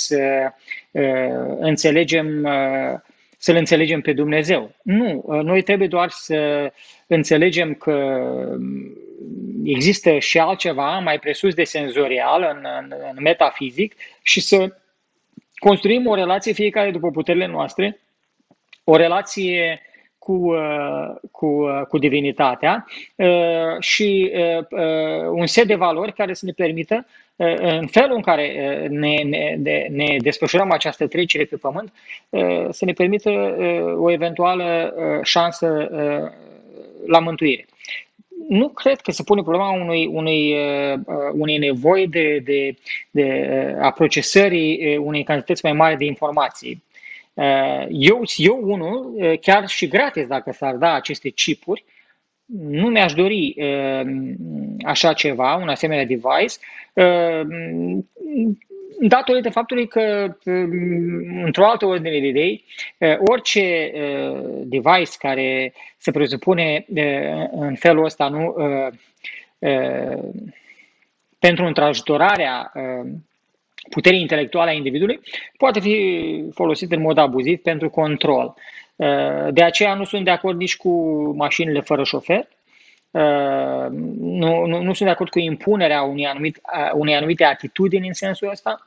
să-L înțelegem pe Dumnezeu. Nu, noi trebuie doar să înțelegem că există și altceva mai presus de senzorial, în metafizic, și să construim o relație fiecare după puterile noastre, o relație cu divinitatea și un set de valori care să ne permită, în felul în care ne desfășurăm această trecere pe pământ, să ne permită o eventuală șansă la mântuire. Nu cred că se pune problema unei nevoi a procesării unei cantități mai mari de informații. Eu unul, chiar și gratis dacă s-ar da aceste chipuri, nu mi-aș dori așa ceva, un asemenea device, datorită faptului că, într-o altă ordine de idei, orice device care se presupune în felul ăsta, nu, pentru întrajutorarea puterii intelectuale a individului, poate fi folosit în mod abuziv pentru control. De aceea nu sunt de acord nici cu mașinile fără șofer, nu sunt de acord cu impunerea unei anumite atitudini în sensul ăsta.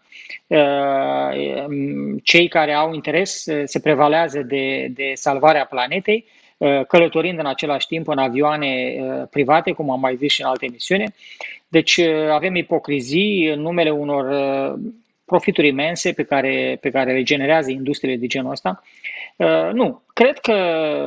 Cei care au interes se prevalează de salvarea planetei, călătorind în același timp în avioane private, cum am mai zis și în alte emisiuni. Deci avem ipocrizii în numele unor profituri imense pe care le generează industriile de genul ăsta. Nu, cred că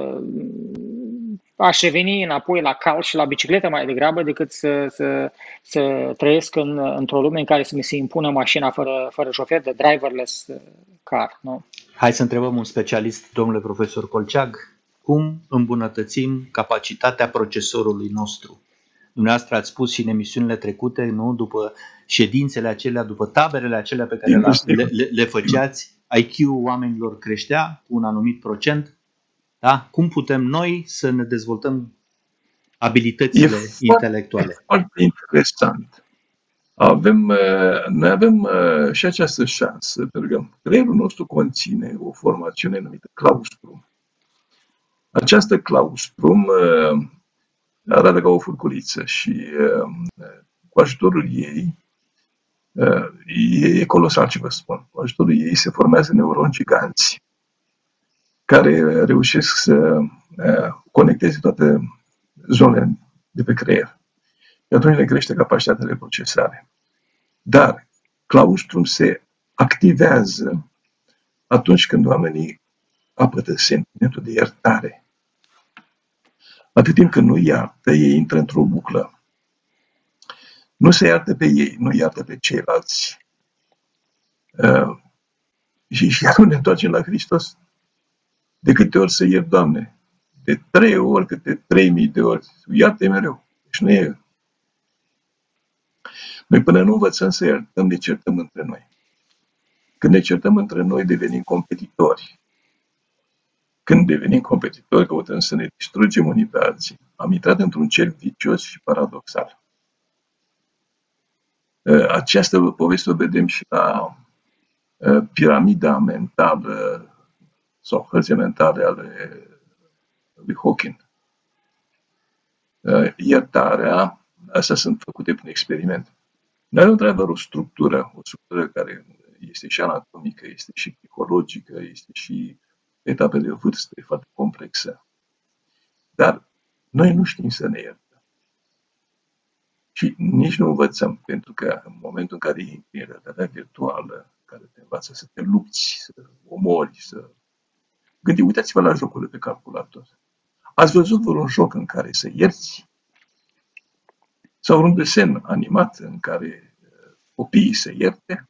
aș reveni înapoi la cal și la bicicletă mai degrabă decât să trăiesc într-o lume în care să mi se impună mașina fără șofer, de driverless car. Nu? Hai să întrebăm un specialist, domnule profesor Colceag, cum îmbunătățim capacitatea procesorului nostru? Dumneavoastră ați spus și în emisiunile trecute, nu? După ședințele acelea, după taberele acelea pe care le făceați, IQ-ul oamenilor creștea cu un anumit procent. Da? Cum putem noi să ne dezvoltăm abilitățile intelectuale? Foarte interesant. Noi avem și această șansă, pentru că creierul nostru conține o formațiune numită claustrum. Această claustrum arată ca o furculiță și cu ajutorul ei, e colosal ce vă spun, cu ajutorul ei se formează neuroni giganți care reușesc să conecteze toate zonele de pe creier. Și atunci le crește capacitatea de procesare. Dar claustrum se activează atunci când oamenii apătă sentimentul de iertare. Atât timp când nu iartă, ei intră într-o buclă. Nu se iartă pe ei, nu iartă pe ceilalți. Și atunci ne întoarcem la Hristos. De câte ori să iert, Doamne? De 3 ori, câte 3000 de ori. Iartă mereu. Deci nu e. Noi până nu învățăm să iertăm, ne certăm între noi. Când ne certăm între noi, devenim competitori. Când devenim competitori, căutăm să ne distrugem unii pe alții. Am intrat într-un cerc vicios și paradoxal. Această poveste o vedem și la piramida mentală sau hărți mentale ale lui Hawking. Iertarea, astea sunt făcute prin experiment. Dar nu într-adevăr o structură care este și anatomică, este și psihologică, este și etape de vârstă, e foarte complexă. Dar noi nu știm să ne iertăm. Și nici nu învățăm, pentru că în momentul în care intri în realitatea virtuală, care te învață să te lupți, să omori, să uitați-vă la jocurile pe calculator. Ați văzut vreun joc în care să ierți? Sau un desen animat în care copiii se ierte?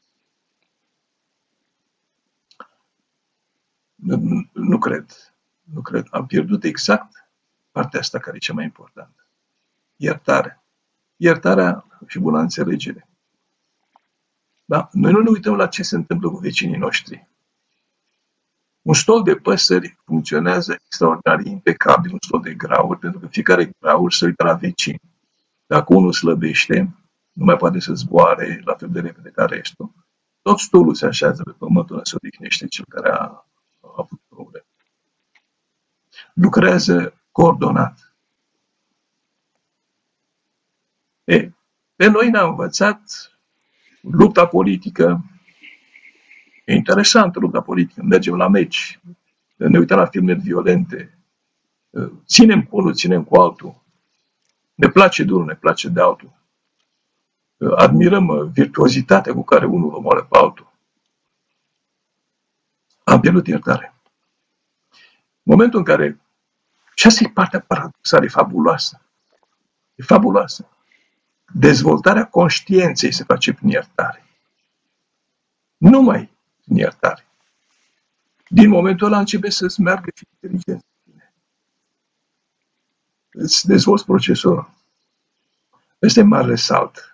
Nu cred. Nu cred. Am pierdut exact partea asta care e cea mai importantă. Iertarea. Iertarea și bună înțelegere. Da? Noi nu ne uităm la ce se întâmplă cu vecinii noștri. Un stol de păsări funcționează extraordinar, impecabil, un stol de grauri, pentru că fiecare graur se uită la vecin. Dacă unul slăbește, nu mai poate să zboare la fel de repede ca restul. Tot stolul se așează pe pământul ăla, se odihnește cel care a avut probleme. Lucrează coordonat. Pe noi ne-a învățat lupta politică. E interesantă lupta politică. Mergem la meci, ne uităm la filme violente, ținem cu unul, ținem cu altul, ne place de unul, ne place de altul, admirăm virtuozitatea cu care unul omoară pe altul, am pierdut iertare. Momentul în care, și asta e partea paradoxală, e fabuloasă, e fabuloasă, dezvoltarea conștiinței se face prin iertare. Numai prin iertare. Din momentul ăla începe să-ți meargă și inteligența. Îți dezvolți procesorul. Ăsta e mare salt.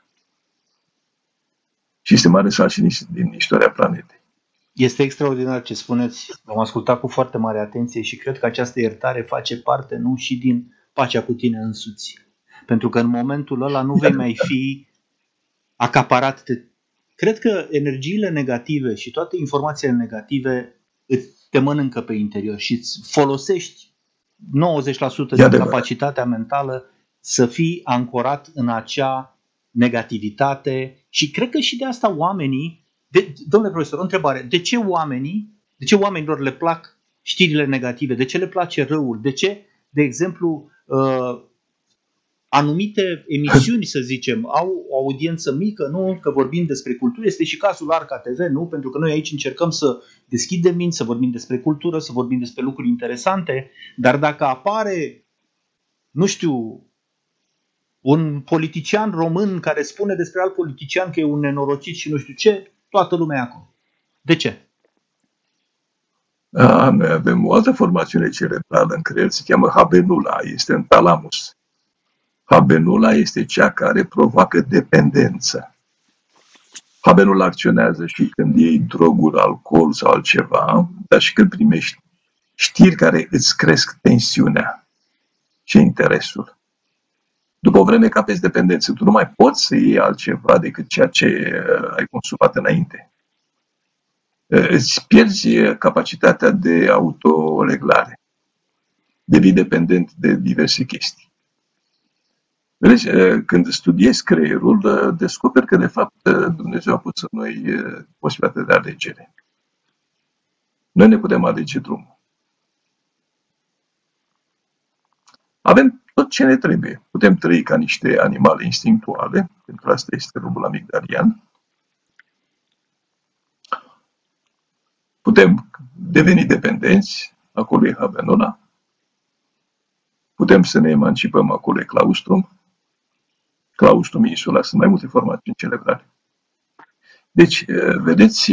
Și este mare salt și din istoria planetei. Este extraordinar ce spuneți. Am ascultat cu foarte mare atenție și cred că această iertare face parte, nu, și din pacea cu tine însuți. Pentru că în momentul ăla nu vei mai fi acaparat de... Cred că energiile negative și toate informațiile negative te mănâncă pe interior și îți folosești 90% din capacitatea mentală să fii ancorat în acea negativitate. Și cred că și de asta oamenii... Domnule profesor, o întrebare. De ce oamenilor le plac știrile negative? De ce le place răul? De ce, de exemplu, anumite emisiuni, să zicem, au o audiență mică, nu? Că vorbim despre cultură, este și cazul Arca TV, nu? Pentru că noi aici încercăm să deschidem minți, să vorbim despre cultură, să vorbim despre lucruri interesante, dar dacă apare, nu știu, un politician român care spune despre alt politician că e un nenorocit și nu știu ce, toată lumea acolo. De ce? Noi avem o altă formațiune cerebrală în creier, se cheamă habenula, este în talamus. Habenula este cea care provoacă dependență. Habenula acționează și când iei droguri, alcool sau altceva, dar și când primești știri care îți cresc tensiunea și interesul. După o vreme capeți dependență, tu nu mai poți să iei altceva decât ceea ce ai consumat înainte. Îți pierzi capacitatea de autoreglare. Devii dependent de diverse chestii. Vedeți, când studiezi creierul, descoperi că, de fapt, Dumnezeu a pus în noi posibilitatea de alegere. Noi ne putem alege drumul. Avem tot ce ne trebuie. Putem trăi ca niște animale instinctuale, pentru asta este lobul amigdalian. Putem deveni dependenți, acolo e habenula. Putem să ne emancipăm, acolo e claustrum. Claustrum, insula, sunt mai multe formațiuni cerebrale. Deci, vedeți,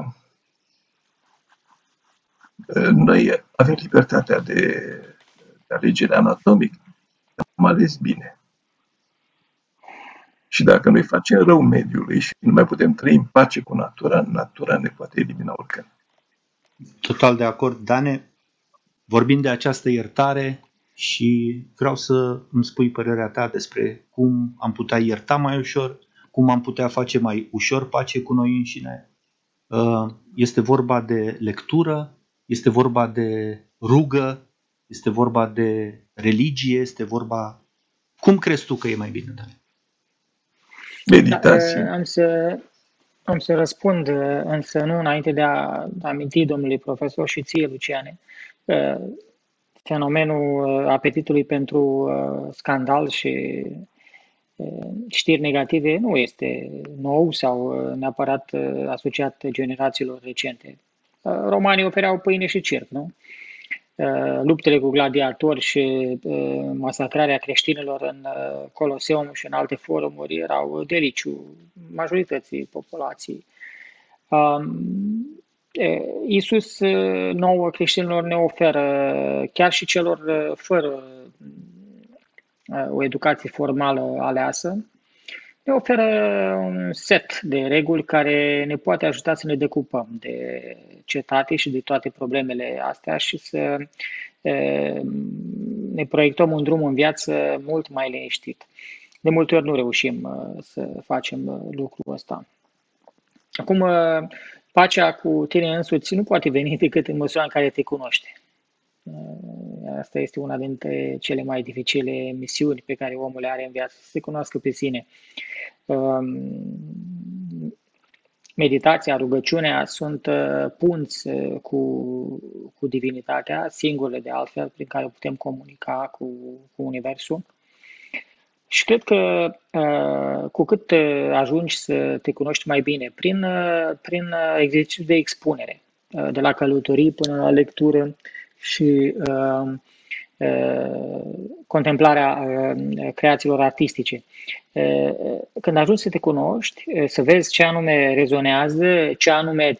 noi avem libertatea de alegere anatomică. Am ales bine. Și dacă noi facem rău mediului și nu mai putem trăi în pace cu natura, natura ne poate elimina oricând. Total de acord, Dane. Vorbim de această iertare și vreau să îmi spui părerea ta despre cum am putea ierta mai ușor, cum am putea face mai ușor pace cu noi înșine. Este vorba de lectură, este vorba de rugă, este vorba de religie, este vorba... Cum crezi tu că e mai bine, Dane? Meditație. Am să răspund, însă nu înainte de a aminti domnului profesor și ție, Luciane, fenomenul apetitului pentru scandal și știri negative nu este nou sau neapărat asociat generațiilor recente. Romanii ofereau pâine și circ, nu? Luptele cu gladiatori și masacrarea creștinilor în Coloseum și în alte forumuri erau deliciu majorității populației. Iisus nouă creștinilor ne oferă, chiar și celor fără o educație formală aleasă, ne oferă un set de reguli care ne poate ajuta să ne decupăm de cetate și de toate problemele astea și să ne proiectăm un drum în viață mult mai liniștit. De multe ori nu reușim să facem lucrul ăsta. Acum, pacea cu tine însuți nu poate veni decât în măsura în care te cunoști. Asta este una dintre cele mai dificile misiuni pe care omul le are în viață, să se cunoască pe sine. meditația, rugăciunea sunt punți cu divinitatea, singurele de altfel, prin care putem comunica cu Universul. Și cred că cu cât ajungi să te cunoști mai bine, prin exercițiul de expunere, de la călătorii până la lectură și contemplarea creațiilor artistice. Când ajungi să te cunoști, să vezi ce anume rezonează, ce anume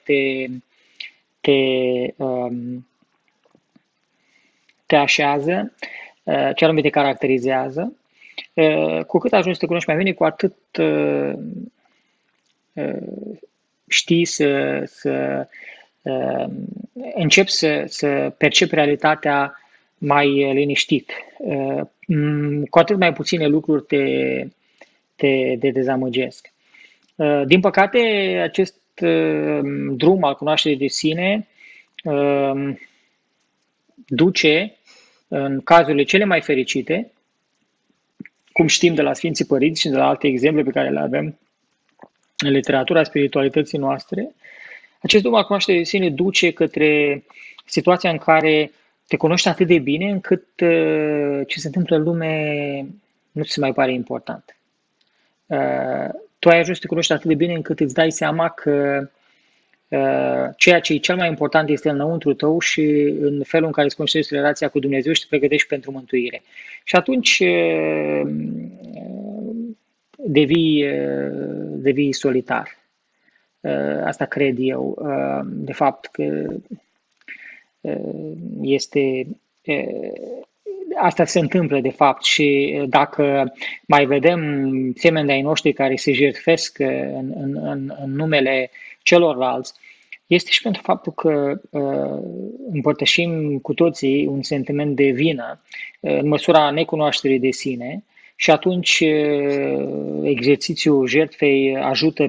te așează, ce anume te caracterizează, cu cât ajungi să te cunoști mai bine, cu atât știi să începi să percepi realitatea mai liniștit. Cu atât mai puține lucruri te dezamăgesc. Din păcate, acest drum al cunoașterii de sine duce, în cazurile cele mai fericite, cum știm de la Sfinții Părinți și de la alte exemple pe care le avem în literatura spiritualității noastre, acest drum al cunoașterii de sine duce către situația în care te cunoști atât de bine încât ce se întâmplă în lume nu ți se mai pare important. Tu ai ajuns să te cunoști atât de bine încât îți dai seama că ceea ce e cel mai important este înăuntru tău și în felul în care îți construiești relația cu Dumnezeu și te pregătești pentru mântuire. Și atunci devii solitar. Asta cred eu. De fapt că asta se întâmplă de fapt și dacă mai vedem semeni de-ai noștri care se jertfesc în numele celorlalți, este și pentru faptul că împărtășim cu toții un sentiment de vină în măsura necunoașterii de sine și atunci exercițiul jertfei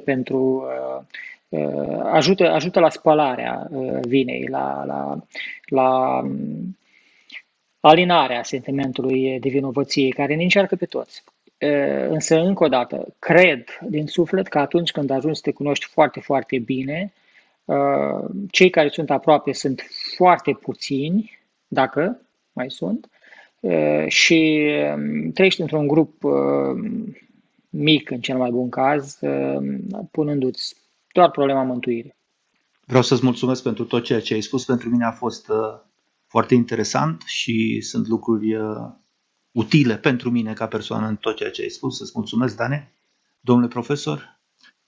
ajută la spălarea vinei, la alinarea sentimentului de vinovăție care ne încearcă pe toți. Însă, încă o dată, cred din suflet că atunci când ajungi să te cunoști foarte, foarte bine, cei care sunt aproape sunt foarte puțini, dacă mai sunt, și trăiești într-un grup mic, în cel mai bun caz, punându-ți doar problema mântuirii. Vreau să-ți mulțumesc pentru tot ceea ce ai spus. Pentru mine a fost foarte interesant și sunt lucruri utile pentru mine ca persoană în tot ceea ce ai spus. Să-ți mulțumesc, Dane. Domnule profesor?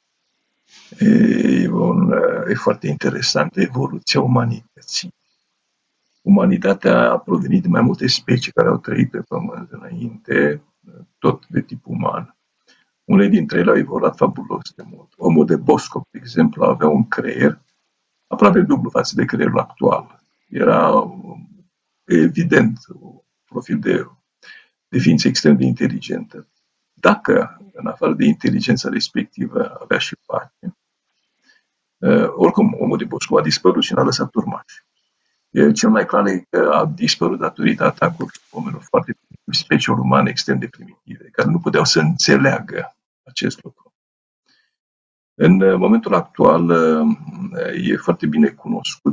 E foarte interesantă evoluția umanității. Umanitatea a provenit din mai multe specii care au trăit pe Pământ înainte, tot de tip uman. Unele dintre ele au evoluat fabulos de mult. Omul de Bosco, de exemplu, avea un creier aproape dublu față de creierul actual. Era evident un profil de ființă extrem de inteligentă. Dacă, în afară de inteligența respectivă, avea și pace, oricum, omul de Bosco a dispărut și n-a lăsat urmași. Cel mai clar e că a dispărut datorită atacurilor oamenilor foarte speciilor umane extrem de primitive, care nu puteau să înțeleagă acest lucru. În momentul actual e foarte bine cunoscut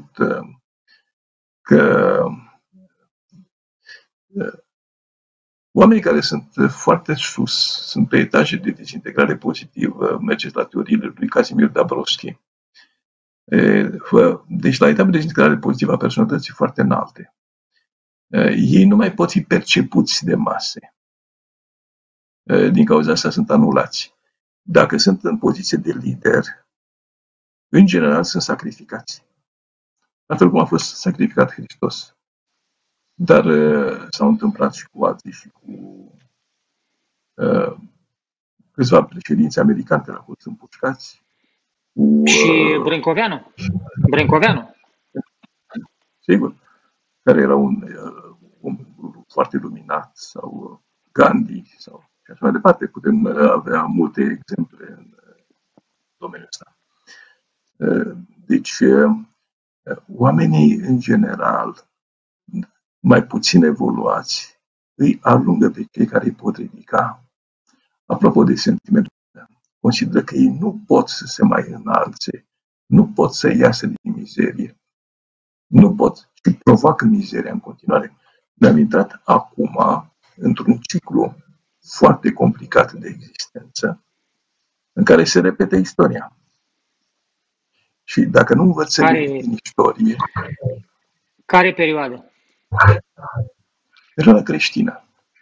că oamenii care sunt foarte sus, sunt pe etaje de dezintegrare pozitivă, mergeți la teoriile lui Casimir Dabrowski. Deci la etapa de dezintegrare pozitivă a personalității foarte înalte. Ei nu mai pot fi percepuți de mase. Din cauza asta sunt anulați. Dacă sunt în poziție de lider, în general sunt sacrificați. La fel cum a fost sacrificat Hristos. Dar s-au întâmplat și cu alții și cu câțiva președinți americani care au fost împușcați. Și Brâncoveanu. Sigur. Care era un foarte luminat, sau Gandhi, sau și așa mai departe. Putem avea multe exemple în domeniul ăsta. Deci, oamenii, în general, mai puțin evoluați, îi alungă pe cei care îi pot ridica. Apropo de sentimentul consideră că ei nu pot să se mai înalțe, nu pot să iasă din mizerie, nu pot și provoacă mizeria în continuare. Ne-am intrat acum într-un ciclu foarte complicat de existență, în care se repete istoria. Și dacă nu învățăm din istorie... Care perioadă? Perioada creștină.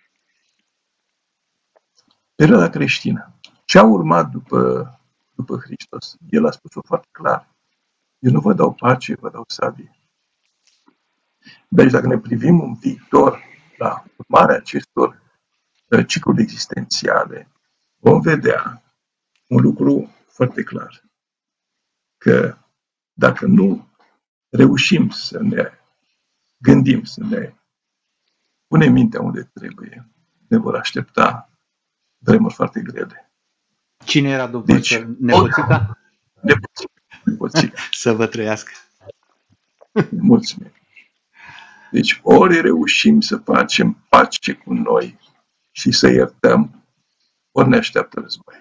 Perioada creștină. Ce a urmat după Hristos? El a spus-o foarte clar. Eu nu vă dau pace, vă dau sabie. Deci dacă ne privim în viitor la urmarea acestor cicluri existențiale, vom vedea un lucru foarte clar. Că dacă nu reușim să ne gândim, să ne punem mintea unde trebuie, ne vor aștepta vremuri foarte grele. Cine era domnul Nepoțica? Nepoțica. Să vă trăiască. Mulțumim. Deci ori reușim să facem pace cu noi și să iertăm, ori ne așteaptă război.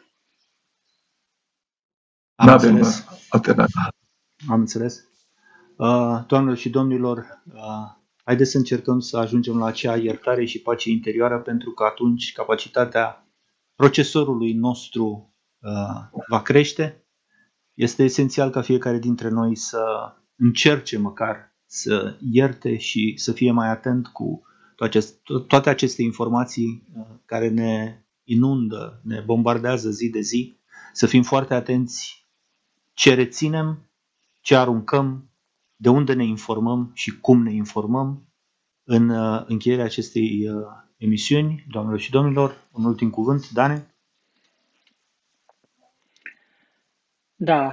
Nu avem alternativă. Am înțeles. Doamnelor și domnilor, haideți să încercăm să ajungem la acea iertare și pace interioară, pentru că atunci capacitatea procesorului nostru va crește. Este esențial ca fiecare dintre noi să încerce măcar să ierte și să fie mai atent cu toate aceste informații care ne inundă, ne bombardează zi de zi, să fim foarte atenți ce reținem, ce aruncăm, de unde ne informăm și cum ne informăm. În încheierea acestei emisiuni, doamnelor și domnilor, un ultim cuvânt, Dane? Da,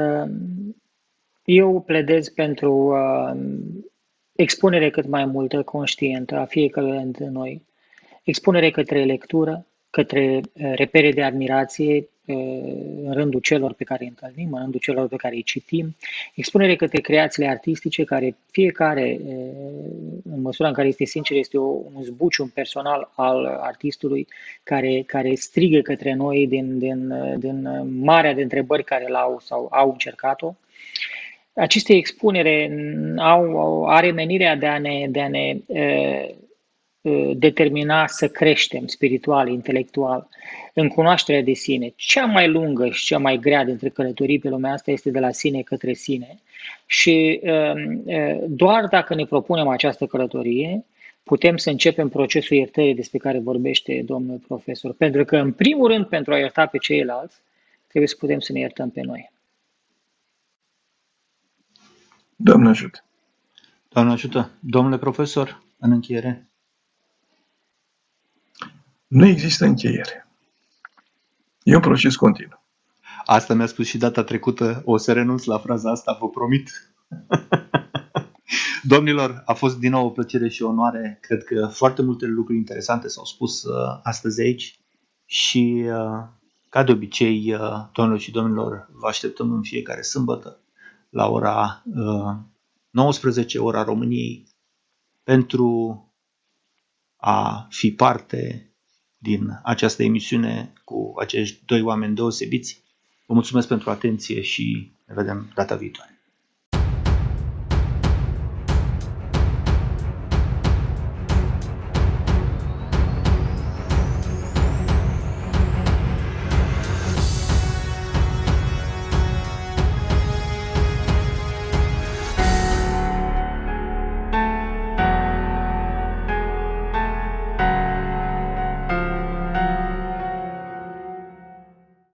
eu pledez pentru expunere cât mai multă, conștientă, a fiecăruia dintre noi, expunere către lectură, către repere de admirație în rândul celor pe care îi întâlnim, în rândul celor pe care îi citim, expunere către creațiile artistice, care fiecare, în măsura în care este sincer, este un zbucium personal al artistului care strigă către noi din marea de întrebări care l-au sau au încercat-o. Aceste expunere are menirea de a ne determina să creștem spiritual, intelectual, în cunoașterea de sine. Cea mai lungă și cea mai grea dintre călătorii pe lumea asta este de la sine către sine și doar dacă ne propunem această călătorie, putem să începem procesul iertării despre care vorbește domnul profesor. Pentru că, în primul rând, pentru a ierta pe ceilalți, trebuie să putem să ne iertăm pe noi. Doamne ajută! Doamne ajută! Domnule profesor, în încheiere. Nu există încheiere. E un proces continuu. Asta mi-a spus și data trecută. O să renunț la fraza asta, vă promit. Domnilor, a fost din nou o plăcere și o onoare. Cred că foarte multe lucruri interesante s-au spus astăzi aici și, ca de obicei, doamnelor și domnilor, vă așteptăm în fiecare sâmbătă la ora 19, ora României, pentru a fi parte din această emisiune cu acești doi oameni deosebiți. Vă mulțumesc pentru atenție și ne vedem data viitoare.